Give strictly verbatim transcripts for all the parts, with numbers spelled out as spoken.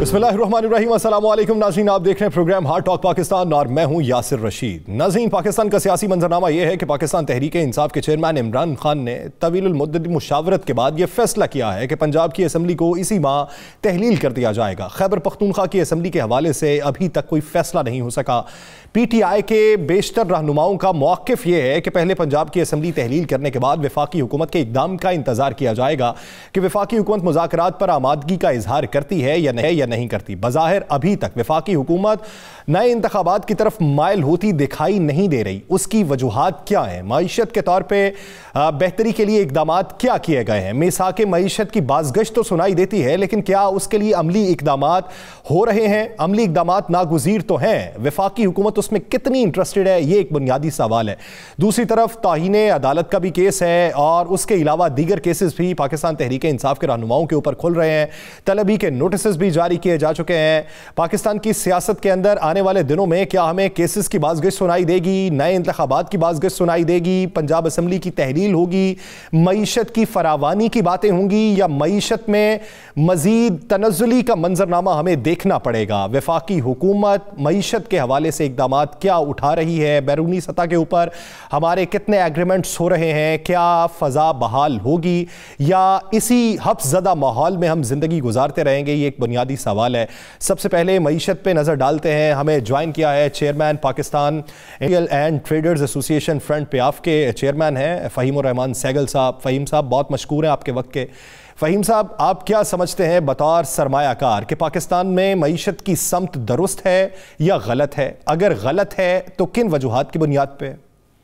बिस्मिल्लाहिर्रहमानिर्रहीम, अस्सलाम वालेकुम नाज़रीन, आप देख रहे हैं प्रोग्राम हार्ड टॉक पाकिस्तान और मैं हूं यासिर रशीद। नाज़रीन, पाकिस्तान का सियासी मंजरनामा यह है कि पाकिस्तान तहरीक इंसाफ के चेयरमैन इमरान खान ने तवील मुद्दत मुशावरत के बाद यह फैसला किया है कि पंजाब की असम्बली को इसी माह तहलील कर दिया जाएगा। खैबर पख्तूनख्वा की असम्बली के हवाले से अभी तक कोई फैसला नहीं हो सका। पी टी आई के बेशतर रहनुमाओं का मौक़िफ़ यह है कि पहले पंजाब की असम्बली तहलील करने के बाद वफाकी हुकूमत के इक़दाम का इंतज़ार किया जाएगा कि वफाकी हुकूमत मुज़ाकरात पर आमादगी का इजहार करती है या नहीं या नहीं करती। बज़ाहिर अभी तक वफाकी हुकूमत नए इंतखाबात की तरफ माइल होती दिखाई नहीं दे रही। उसकी वजूहात क्या हैं? मईशत के तौर पर बेहतरी के लिए इक़दामात क्या किए गए हैं? मिसाक मईशत की बाज़गश्त तो सुनाई देती है, लेकिन क्या उसके लिए अमली इक़दामात हो रहे हैं? अमली इक़दामात नागुज़ीर तो हैं, वफाकी हुकूमत उसमें कितनी इंटरेस्टेड है, ये एक बुनियादी सवाल है। दूसरी तरफ ताहीन अदालत का भी केस है और उसके अलावा दीगर केसेस भी पाकिस्तान तहरीक इंसाफ के रहनुमाओं के ऊपर खुल रहे हैं। तलबी के नोटिस भी जारी किए जा चुके हैं। पाकिस्तान की सियासत के अंदर आने वाले दिनों में क्या हमें केसेस की बाज़गश्त सुनाई देगी, नए इंतखाबात की बाज़गश्त सुनाई देगी, पंजाब असम्बली की तहलील होगी, मईशत की फरावानी की बातें होंगी, या मईशत में मजीद तनज़्ज़ुली का मंजरनामा हमें देखना पड़ेगा? वफाकी हुकूमत मईशत के हवाले से इक़दामात क्या उठा रही है? बैरूनी सतह के ऊपर हमारे कितने एग्रीमेंट्स हो रहे हैं? क्या फ़ज़ा बहाल होगी या इसी हफ्ज़दा माहौल में हम ज़िंदगी गुजारते रहेंगे? ये एक बुनियादी सवाल है। सबसे पहले मईशत पे नज़र डालते हैं। हमें ज्वाइन किया है chairman Pakistan industrial and traders association front पे आप के चेयरमैन हैं फ़हीम उर रहमान सहगल साहब। फ़हीम साहब, बहुत मशकूर हैं आपके वक्त के। फ़हीम साहब, आप क्या समझते हैं बतौर सरमायाकार कि पाकिस्तान में मईशत की समत दुरुस्त है या गलत है? अगर गलत है तो किन वजूहात की बुनियाद पे?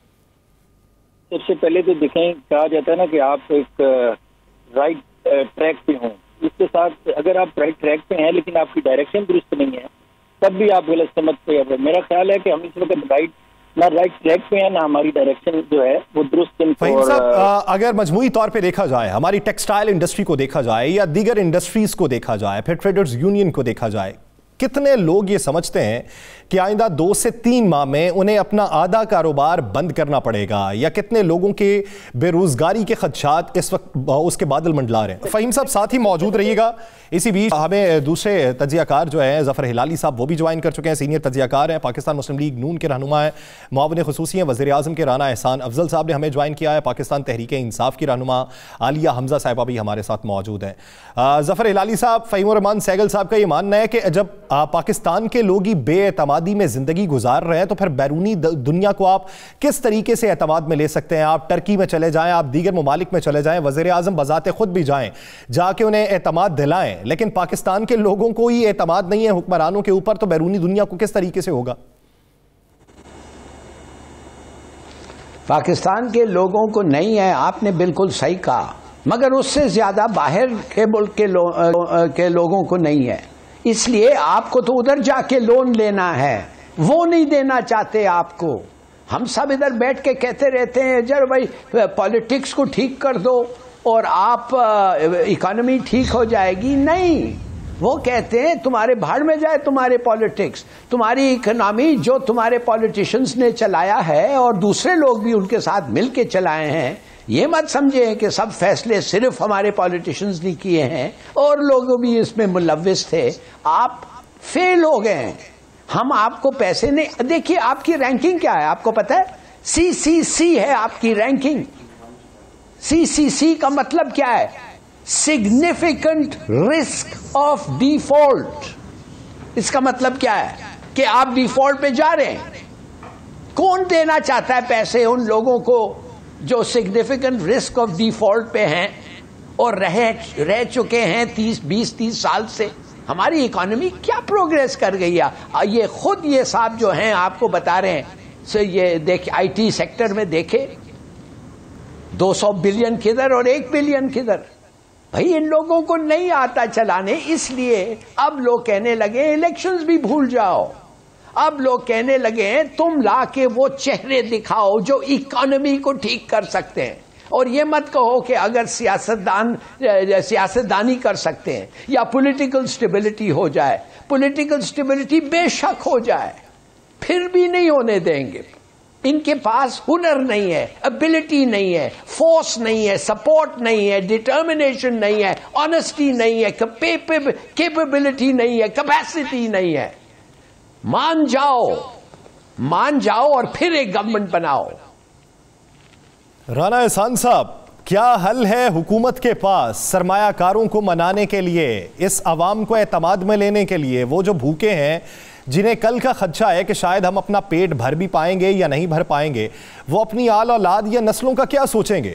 सबसे पहले तो देखें, कहा जाता है ना कि आप एक राइट ट्रैक पे हों। इसके साथ अगर आप राइट ट्रैक पे हैं लेकिन आपकी डायरेक्शन दुरुस्त नहीं है, तब भी आप गलत समझ पे हैं। मेरा ख्याल है कि हम इस वक्त राइट ना राइट ट्रैक पे है, ना हमारी डायरेक्शन जो है वो दुरुस्त। फ़हीम साहब, अगर मजमूई तौर पे देखा जाए, हमारी टेक्सटाइल इंडस्ट्री को देखा जाए या दीगर इंडस्ट्रीज को देखा जाए, फिर ट्रेडर्स यूनियन को देखा जाए, कितने लोग ये समझते हैं कि आइंदा दो से तीन माह में उन्हें अपना आधा कारोबार बंद करना पड़ेगा, या कितने लोगों के बेरोजगारी के खदशात इस वक्त उसके बादल मंडला रहे हैं? फ़हीम साहब साथ ही मौजूद रहिएगा। इसी बीच हमें दूसरे तजियाकार जो है ज़फ़र हिलाली साहब, वो भी ज्वाइन कर चुके हैं। सीनियर तजियाकार हैं, पाकिस्तान मुस्लिम लीग नून के रहनुमा हैं, मुआविन ख़ुसूसी हैं वज़ीर आज़म के राना एहसान अफजल साहब ने हमें ज्वाइन किया है। पाकिस्तान तहरीक इंसाफ की रहनुमा आलिया हमजा साहिबा भी हमारे साथ मौजूद हैं। ज़फ़र हिलाली साहब, फ़हीम उर रहमान सहगल साहब का ये मानना है कि जब पाकिस्तान के लोग ही बेएतमादी में ज़िंदगी गुजार रहे हैं तो फिर बैरूनी दुनिया को आप किस तरीके से एतमाद में ले सकते हैं? आप टर्की में चले जाएं, आप दीगर ममालिक में चले जाएं, वज़ीर आज़म बज़ाते खुद भी जाएं, जाके उन्हें एतमाद दिलाएं, लेकिन पाकिस्तान के लोगों को ही एतमाद नहीं है हुक्मरानों के ऊपर, तो बैरूनी दुनिया को किस तरीके से होगा? पाकिस्तान के लोगों को नहीं है, आपने बिल्कुल सही कहा, मगर उससे ज्यादा बाहर के मुल्क के, लो, के लोगों को नहीं है। इसलिए आपको तो उधर जाके लोन लेना है, वो नहीं देना चाहते आपको। हम सब इधर बैठ के कहते रहते हैं जब भाई पॉलिटिक्स को ठीक कर दो और आप इकोनॉमी ठीक हो जाएगी। नहीं, वो कहते हैं तुम्हारे भाड़ में जाए तुम्हारे पॉलिटिक्स, तुम्हारी इकोनॉमी जो तुम्हारे पॉलिटिशियंस ने चलाया है और दूसरे लोग भी उनके साथ मिलके चलाए हैं। ये मत समझे कि सब फैसले सिर्फ हमारे पॉलिटिशियंस ने किए हैं और लोग भी इसमें मुलव्विस थे। आप फेल हो गए, हम आपको पैसे नहीं। देखिए आपकी रैंकिंग क्या है, आपको पता है? सी सी सी है आपकी रैंकिंग। सी सी सी का मतलब क्या है? Significant risk of default. इसका मतलब क्या है कि आप डिफॉल्ट पे जा रहे हैं। कौन देना चाहता है पैसे उन लोगों को जो सिग्निफिकेंट रिस्क ऑफ डिफॉल्ट पे हैं और रह रह चुके हैं तीस बीस तीस साल से? हमारी इकोनॉमी क्या प्रोग्रेस कर गई है? ये खुद ये साहब जो हैं आपको बता रहे हैं। सो ये देख, आईटी सेक्टर में देखे दो सौ बिलियन किधर और एक बिलियन किधर। भाई इन लोगों को नहीं आता चलाने, इसलिए अब लोग कहने लगे इलेक्शंस भी भूल जाओ। अब लोग कहने लगे हैं तुम ला के वो चेहरे दिखाओ जो इकोनॉमी को ठीक कर सकते हैं, और ये मत कहो कि अगर सियासतदान सियासतदानी कर सकते हैं या पॉलिटिकल स्टेबिलिटी हो जाए। पॉलिटिकल स्टेबिलिटी बेशक हो जाए, फिर भी नहीं होने देंगे। इनके पास हुनर नहीं है, एबिलिटी नहीं है, फोर्स नहीं है, सपोर्ट नहीं है, डिटर्मिनेशन नहीं है, ऑनेस्टी नहीं है, कैपेबिलिटी नहीं है, कैपेसिटी नहीं है। मान जाओ, मान जाओ और फिर एक गवर्नमेंट बनाओ। राना एहसान साहब, क्या हल है हुकूमत के पास सरमायाकारों को मनाने के लिए, इस अवाम को एतमाद में लेने के लिए? वो जो भूखे हैं, जिन्हें कल का खदशा है कि शायद हम अपना पेट भर भी पाएंगे या नहीं भर पाएंगे, वो अपनी आल औलाद या नस्लों का क्या सोचेंगे?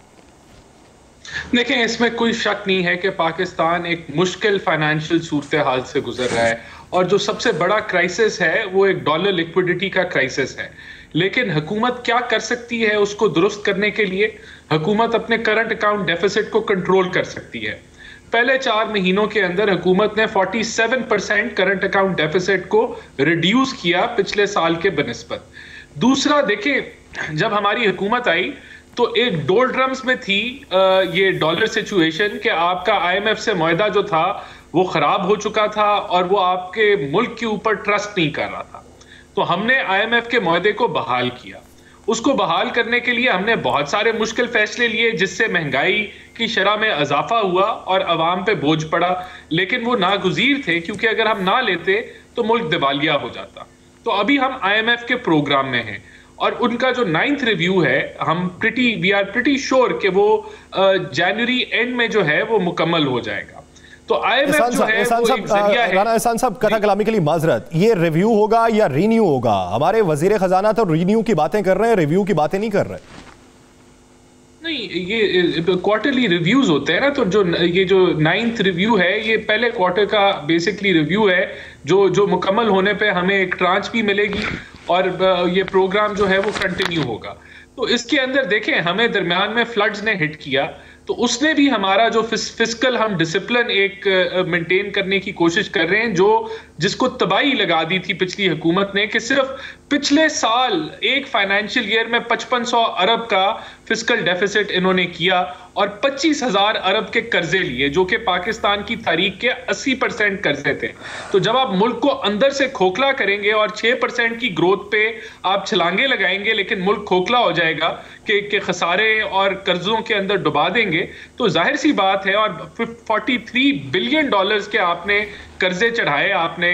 देखें, इसमें कोई शक नहीं है कि पाकिस्तान एक मुश्किल फाइनेंशियल सूरत हाल से गुजर रहा है और जो सबसे बड़ा क्राइसिस है वो एक डॉलर लिक्विडिटी का क्राइसिस है। लेकिन हुकूमत क्या कर सकती है उसको दुरुस्त करने के लिए? हुकूमत अपने करंट अकाउंट डेफिसिट को कंट्रोल कर सकती है। पहले चार महीनों के अंदर हुकूमत ने सैंतालीस परसेंट करंट अकाउंट डेफिसिट को रिड्यूस किया पिछले साल के बनिस्बत। दूसरा, देखें, जब हमारी हुकूमत आई तो एक डोलड्रम्स में थी ये डॉलर सिचुएशन कि आपका आईएमएफ से मुआहदा जो था वो खराब हो चुका था और वो आपके मुल्क के ऊपर ट्रस्ट नहीं कर रहा था। तो हमने आईएमएफ के मुआहदे को बहाल किया। उसको बहाल करने के लिए हमने बहुत सारे मुश्किल फैसले लिए, जिससे महंगाई की शरह में इजाफा हुआ और अवाम पे बोझ पड़ा, लेकिन वो नागुज़ीर थे क्योंकि अगर हम ना लेते तो मुल्क दिवालिया हो जाता। तो अभी हम आईएमएफ के प्रोग्राम में हैं और उनका जो नाइन्थ रिव्यू है, हम pretty we are pretty sure कि वो जनवरी एंड में जो है वो मुकम्मल हो जाएगा। तो आईएमएफ जो है वो एक जरिया है। राना एहसान साहब, कथा कलामी के लिए माजरत, ये रिव्यू होगा या रीन्यू होगा? हमारे वजीर खजाना तो रीन्यू की बातें कर रहे हैं, रिव्यू की बातें नहीं कर रहे। नहीं, ये क्वार्टरली रिव्यूज होते हैं ना, तो जो ये जो नाइन्थ रिव्यू है ये पहले क्वार्टर का बेसिकली रिव्यू है, जो जो मुकम्मल होने पे हमें एक ट्रांच भी मिलेगी और ये प्रोग्राम जो है वो कंटिन्यू होगा। तो इसके अंदर देखें, हमें दरमियान में फ्लड्स ने हिट किया तो उसने भी हमारा जो फिस, फिस्कल हम डिसिप्लिन एक मेंटेन करने की कोशिश कर रहे हैं, जो जिसको तबाही लगा दी थी पिछली हुकूमत ने कि सिर्फ पिछले साल एक फाइनेंशियल ईयर में पचपन सौ अरब का फिस्कल डेफिसिट इन्होंने किया और पच्चीस हजार अरब के कर्जे लिए, जो कि पाकिस्तान की तारीख के अस्सी परसेंट कर्जे थे। तो जब आप मुल्क को अंदर से खोखला करेंगे और छह परसेंट की ग्रोथ पे आप छलांगे लगाएंगे लेकिन मुल्क खोखला हो जाएगा कि, कि खसारे और कर्जों के अंदर डुबा देंगे, तो जाहिर सी बात है। और तैंतालीस बिलियन डॉलर्स के आपने कर्जे चढ़ाए, आपने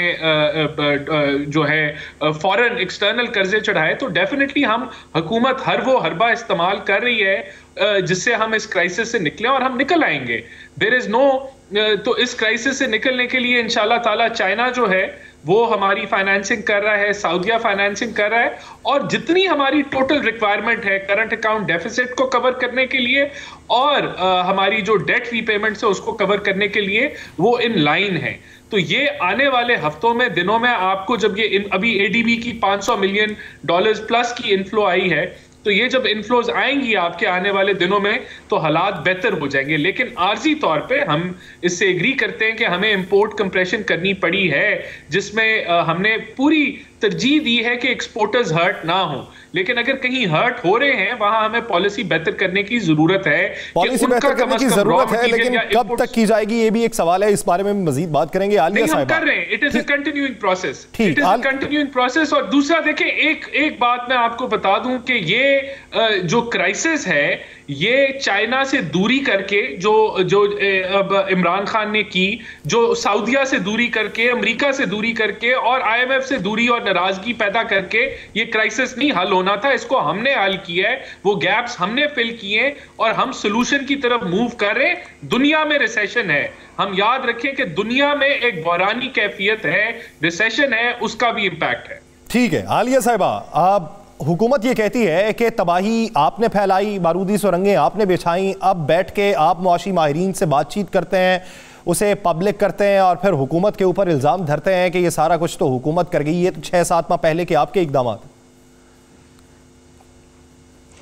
जो है फॉरेन एक्सटर्नल कर्जे चढ़ाए, तो डेफिनेटली हम हुकूमत हर वो हरबा इस्तेमाल कर रही है जिससे हम इस क्राइसिस से निकलें और हम निकल आएंगे। देयर इज नो तो इस क्राइसिस से निकलने के लिए इंशाल्लाह ताला चाइना जो है वो हमारी फाइनेंसिंग कर रहा है, सऊदीया फाइनेंसिंग कर रहा है, और जितनी हमारी टोटल रिक्वायरमेंट है करंट अकाउंट डेफिसिट को कवर करने के लिए और आ, हमारी जो डेट रीपेमेंट है उसको कवर करने के लिए वो इन लाइन है। तो ये आने वाले हफ्तों में, दिनों में आपको जब ये इन, अभी एडीबी की पाँच सौ मिलियन डॉलर्स प्लस की इनफ्लो आई है, तो ये जब इनफ्लोज आएंगी आपके आने वाले दिनों में तो हालात बेहतर हो जाएंगे। लेकिन आर्जी तौर पे हम इससे एग्री करते हैं कि हमें इंपोर्ट कंप्रेशन करनी पड़ी है, जिसमें हमने पूरी तरजीह दी है कि एक्सपोर्टर्स हर्ट ना हो, लेकिन अगर कहीं हर्ट हो रहे हैं वहां हमें पॉलिसी बेहतर करने की जरूरत है। पॉलिसी बेहतर करने की जरूरत है, लेकिन कब तक की जाएगी ये भी एक सवाल है। इस बारे में मजीद बात करेंगे। आलिया साहब, कर रहे हैं, it is a continuing process, it is a continuing process. और दूसरा देखें, एक एक बात मैं आपको बता दूं कि ये जो क्राइसिस है ये चाइना से दूरी करके, जो जो अब इमरान खान ने की, जो सऊदीया से दूरी करके, अमेरिका से दूरी करके और आईएमएफ से दूरी और नाराजगी पैदा करके ये क्राइसिस नहीं हल होना था। इसको हमने हल किया है, वो गैप्स हमने फिल किए और हम सोल्यूशन की तरफ मूव कर रहे हैं। दुनिया में रिसेशन है, हम याद रखें कि दुनिया में एक बहरानी कैफियत है, रिसेशन है, उसका भी इंपैक्ट है। ठीक है आलिया साहिबा, आप हुकूमत ये कहती है कि तबाही आपने फैलाई, बारूदी सुरंगें आपने बिछाई, अब बैठ के आप मुआशी माहिरीन से बातचीत करते हैं, उसे पब्लिक करते हैं और फिर हुकूमत के ऊपर इल्ज़ाम धरते हैं कि ये सारा कुछ तो हुकूमत कर गई। ये तो छः सात माह पहले के आपके इकदाम।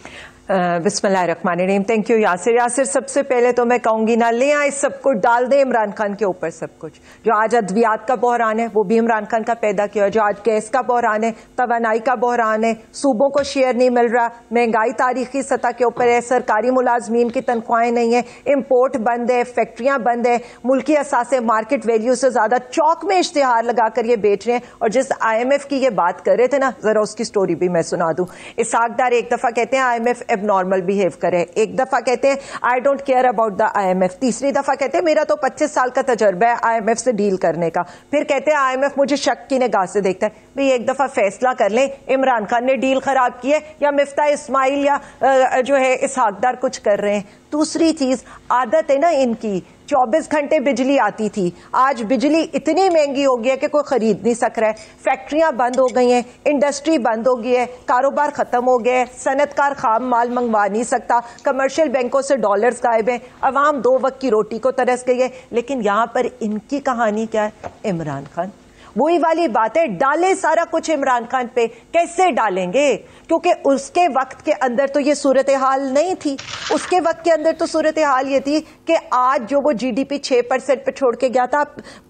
बिस्मिल्लाहिर्रहमानिर्रहीम। Thank you Yasir. यासिर सबसे पहले तो मैं कहूंगी ना ले आए सबको डाल दे इमरान खान के ऊपर सब कुछ। जो आज अद्वियात का बहरान है वो भी इमरान खान का पैदा किया है, जो आज गैस का बहरान है, तवानाई का बहरान है, सूबों को शेयर नहीं मिल रहा, महंगाई तारीखी सतह के ऊपर है, सरकारी मुलाजमीन की तनख्वाहें नहीं है, इम्पोर्ट बंद है, फैक्ट्रियां बंद है, मुल्की असासे मार्केट वैल्यू से ज्यादा चौक में इश्तिहार लगाकर ये बेच रहे हैं। और जिस आई एम एफ की ये बात कर रहे थे ना, जरा उसकी स्टोरी भी मैं सुना दूं। इसहाक डार एक दफा कहते हैं I M F normal behave करे, एक दफा कहते हैं I don't care about the IMF, तीसरी दफा कहते हैं मेरा तो पच्चीस साल का तजर्बा है आईएमएफ से डील करने का, फिर कहते हैं आईएमएफ मुझे शक की निगाह से देखता है। भाई एक दफा फैसला कर लें, इमरान खान ने डील खराब की है या मिफ्ता इस्माइल या जो है इसहाकदार कुछ कर रहे हैं। दूसरी चीज आदत है ना इनकी, चौबीस घंटे बिजली आती थी, आज बिजली इतनी महंगी हो गई है कि कोई खरीद नहीं सक रहा है, फैक्ट्रियां बंद हो गई हैं, इंडस्ट्री बंद हो गई है, कारोबार खत्म हो गया है, सनतकार खाम माल मंगवा नहीं सकता, कमर्शियल बैंकों से डॉलर्स गायब हैं, अवाम दो वक्त की रोटी को तरस गई है। लेकिन यहां पर इनकी कहानी क्या है? इमरान खान। वही वाली बात है, डाले सारा कुछ इमरान खान पे। कैसे डालेंगे? क्योंकि उसके वक्त के अंदर तो ये सूरत हाल नहीं थी। उसके वक्त के अंदर तो सूरत हाल ये थी कि आज जो वो जीडीपी छह परसेंट पे छोड़ के गया था,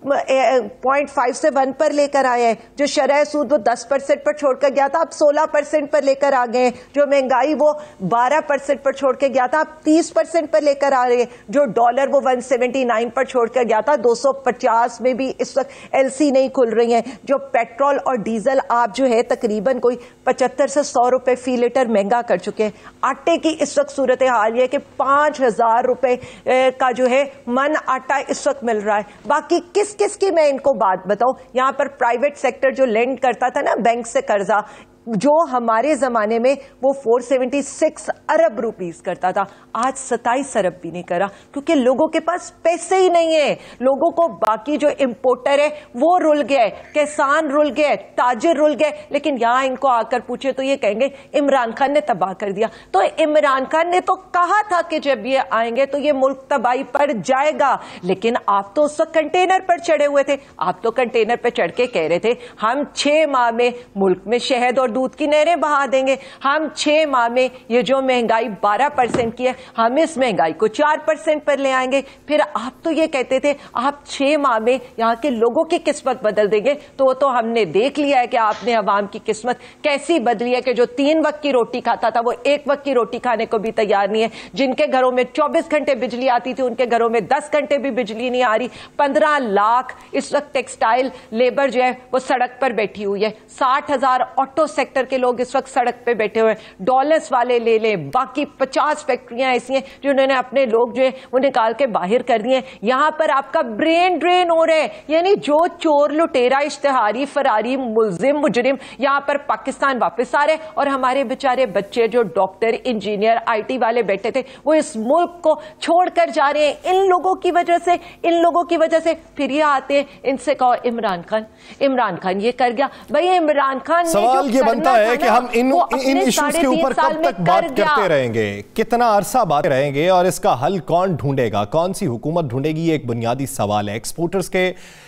पॉइंट फाइव से वन पर लेकर आए हैं। जो शरह सूद वो दस परसेंट पर छोड़ कर गया था, अब सोलह परसेंट पर लेकर आ गए हैं। जो महंगाई वो बारह परसेंट पर छोड़ के गया था, अब तीस परसेंट पर लेकर आ रहे हैं। जो डॉलर वो वन सेवेंटी नाइन पर छोड़ कर गया था, दो सौ पचास में भी इस वक्त एलसी नहीं खुल रही है। जो पेट्रोल और डीजल आप जो है तकरीबन कोई पचहत्तर से सौ रुपए फी लीटर महंगा कर चुके हैं। आटे की इस वक्त सूरत हाल ये कि पांच हजार रुपए का जो है मन आटा इस वक्त मिल रहा है। बाकी किस किस की मैं इनको बात बताऊं, यहां पर प्राइवेट सेक्टर जो लेंड करता था ना बैंक से कर्जा, जो हमारे जमाने में वो चार सौ छिहत्तर अरब रुपीस करता था, आज सत्ताईस अरब भी नहीं करा, क्योंकि लोगों के पास पैसे ही नहीं है। लोगों को बाकी जो इंपोर्टर है वो रुल गए, किसान रुल गए, ताजिर रुल गए। लेकिन यहां इनको आकर पूछे तो ये कहेंगे इमरान खान ने तबाह कर दिया। तो इमरान खान ने तो कहा था कि जब ये आएंगे तो ये मुल्क तबाही पर जाएगा, लेकिन आप तो उस कंटेनर पर चढ़े हुए थे। आप तो कंटेनर पर चढ़ के कह रहे थे हम छह माह में मुल्क में शहद और दूध की नहरें बहा देंगे, हम छह माह में ये जो महंगाई बारह परसेंट की है हम इस महंगाई को चार परसेंट पर ले आएंगे। फिर आप तो ये कहते थे आप छह माह में यहाँ के लोगों की किस्मत बदल देंगे। तो वो तो हमने देख लिया है कि आपने अवाम की किस्मत कैसी बदली है कि जो तीन वक्त की रोटी खाता था वो एक वक्त की रोटी खाने को भी तैयार नहीं है। जिनके घरों में चौबीस घंटे बिजली आती थी उनके घरों में दस घंटे भी बिजली नहीं आ रही। पंद्रह लाख इस वक्त टेक्सटाइल लेबर जो है वो सड़क पर बैठी हुई है। साठ हजार ऑटो सेक्टर के लोग इस वक्त सड़क पे बैठे हुए हैं। डॉलर्स वाले ले लें, बाकी पचास फैक्ट्रियां ऐसी हैं जिन्होंने अपने लोग जो है वो निकाल के बाहर कर दिए। यहां पर आपका ब्रेन ड्रेन हो रहा है, यानी जो चोर लुटेरा इश्तिहारी फरारी मुलजिम मुजरिम यहां पर पाकिस्तान वापस आ रहे और हमारे बेचारे बच्चे जो डॉक्टर इंजीनियर आईटी वाले बैठे थे वो इस मुल्क को छोड़कर जा रहे हैं इन लोगों की वजह से इन लोगों की वजह से। फिर ये आते हैं इनसे कहो इमरान खान इमरान खान ये कर गया। भाई इमरान खान ने सवाल ये बनता है कि हम इन इन इश्यूज के ऊपर कब तक बात करते रहेंगे, कितना अरसा बात रहेंगे और इसका हल कौन ढूंढेगा, कौन सी हुकूमत ढूंढेगी, ये एक बुनियादी सवाल है। एक्सपोर्टर्स के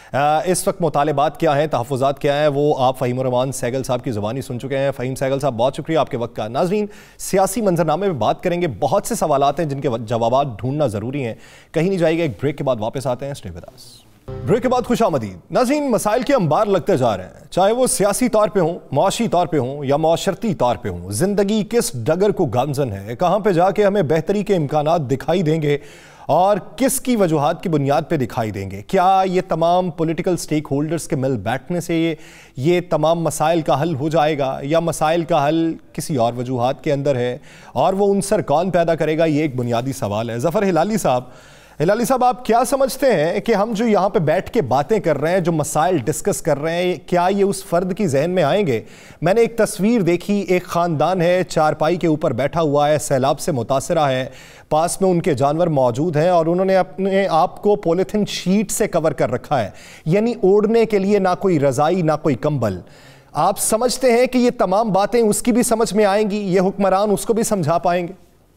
इस वक्त मुतालिबात क्या हैं, तहफ़्फ़ुज़ात क्या हैं, वो आप फ़हीम रहमान सहगल साहब की ज़ुबानी सुन चुके हैं। फ़हीम सहगल साहब बहुत शुक्रिया आपके वक्त का। नाज़रीन, सियासी मंजरनामे में बात करेंगे, बहुत से सवालात हैं जिनके जवाब ढूंढना ज़रूरी हैं। कहीं नहीं जाएगा, एक ब्रेक के बाद वापस आते हैं। Stay with us. ब्रेक के बाद खुशामदीद। नाज़रीन, मसाइल के अंबार लगते जा रहे हैं, चाहे वो सियासी तौर पे हों, मुआशी तौर पे हों या मुआशरती तौर पे हों। ज़िंदगी किस डगर को गामजन है, कहाँ पे जाके हमें बेहतरी के इम्कानात दिखाई देंगे और किस की वजूहात की बुनियाद पे दिखाई देंगे। क्या ये तमाम पॉलिटिकल स्टेक होल्डर्स के मिल बैठने से ये ये तमाम मसाइल का हल हो जाएगा या मसाइल का हल किसी और वजूहात के अंदर है और वो उनसर कौन पैदा करेगा, ये एक बुनियादी सवाल है। ज़फ़र हिलाली साहब हिलाली साहब आप क्या समझते हैं कि हम जो यहाँ पे बैठ के बातें कर रहे हैं, जो मसाइल डिस्कस कर रहे हैं, क्या ये उस फर्द की जहन में आएंगे? मैंने एक तस्वीर देखी, एक ख़ानदान है, चारपाई के ऊपर बैठा हुआ है, सैलाब से मुतासरा है, पास में उनके जानवर मौजूद हैं और उन्होंने अपने आप को पॉलीथिन शीट से कवर कर रखा है, यानी ओढ़ने के लिए ना कोई रज़ाई ना कोई कंबल। आप समझते हैं कि ये तमाम बातें उसकी भी समझ में आएंगी, ये हुक्मरान उसको भी समझा पाएंगे?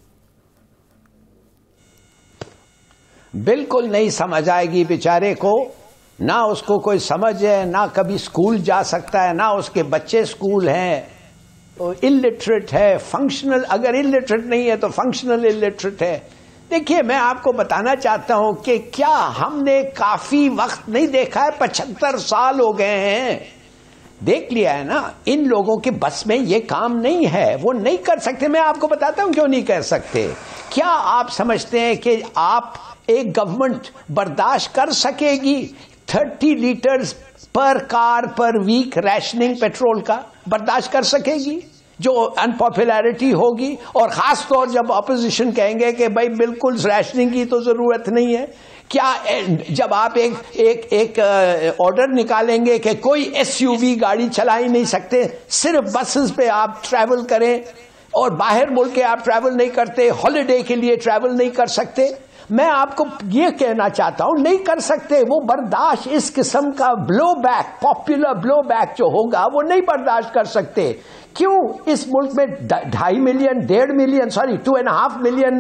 बिल्कुल नहीं समझ आएगी बेचारे को, ना उसको कोई समझ है, ना कभी स्कूल जा सकता है, ना उसके बच्चे स्कूल हैं। इलिटरेट है, फंक्शनल, अगर इलिटरेट नहीं है तो फंक्शनल इलिटरेट है। देखिए, मैं आपको बताना चाहता हूं कि क्या हमने काफी वक्त नहीं देखा है? पचहत्तर साल हो गए हैं, देख लिया है ना। इन लोगों के बस में ये काम नहीं है, वो नहीं कर सकते। मैं आपको बताता हूं क्यों नहीं कर सकते। क्या आप समझते हैं कि आप एक गवर्नमेंट बर्दाश्त कर सकेगी तीस लीटर्स पर कार पर वीक रैशनिंग पेट्रोल का? बर्दाश्त कर सकेगी? जो अनपॉपुलैरिटी होगी, और खास तौर जब ऑपोजिशन कहेंगे कि भाई बिल्कुल रैशनिंग की तो जरूरत नहीं है। क्या जब आप एक एक एक ऑर्डर निकालेंगे कि कोई एसयूवी गाड़ी चला ही नहीं सकते, सिर्फ बसेस पे आप ट्रैवल करें, और बाहर मुल्क के आप ट्रैवल नहीं करते, हॉलिडे के लिए ट्रैवल नहीं कर सकते? मैं आपको ये कहना चाहता हूं, नहीं कर सकते। वो बर्दाश्त, इस किस्म का blow back, popular blow back जो होगा, वो नहीं बर्दाश्त कर सकते। क्यों? इस मुल्क में ढाई मिलियन डेढ़ million sorry two and half million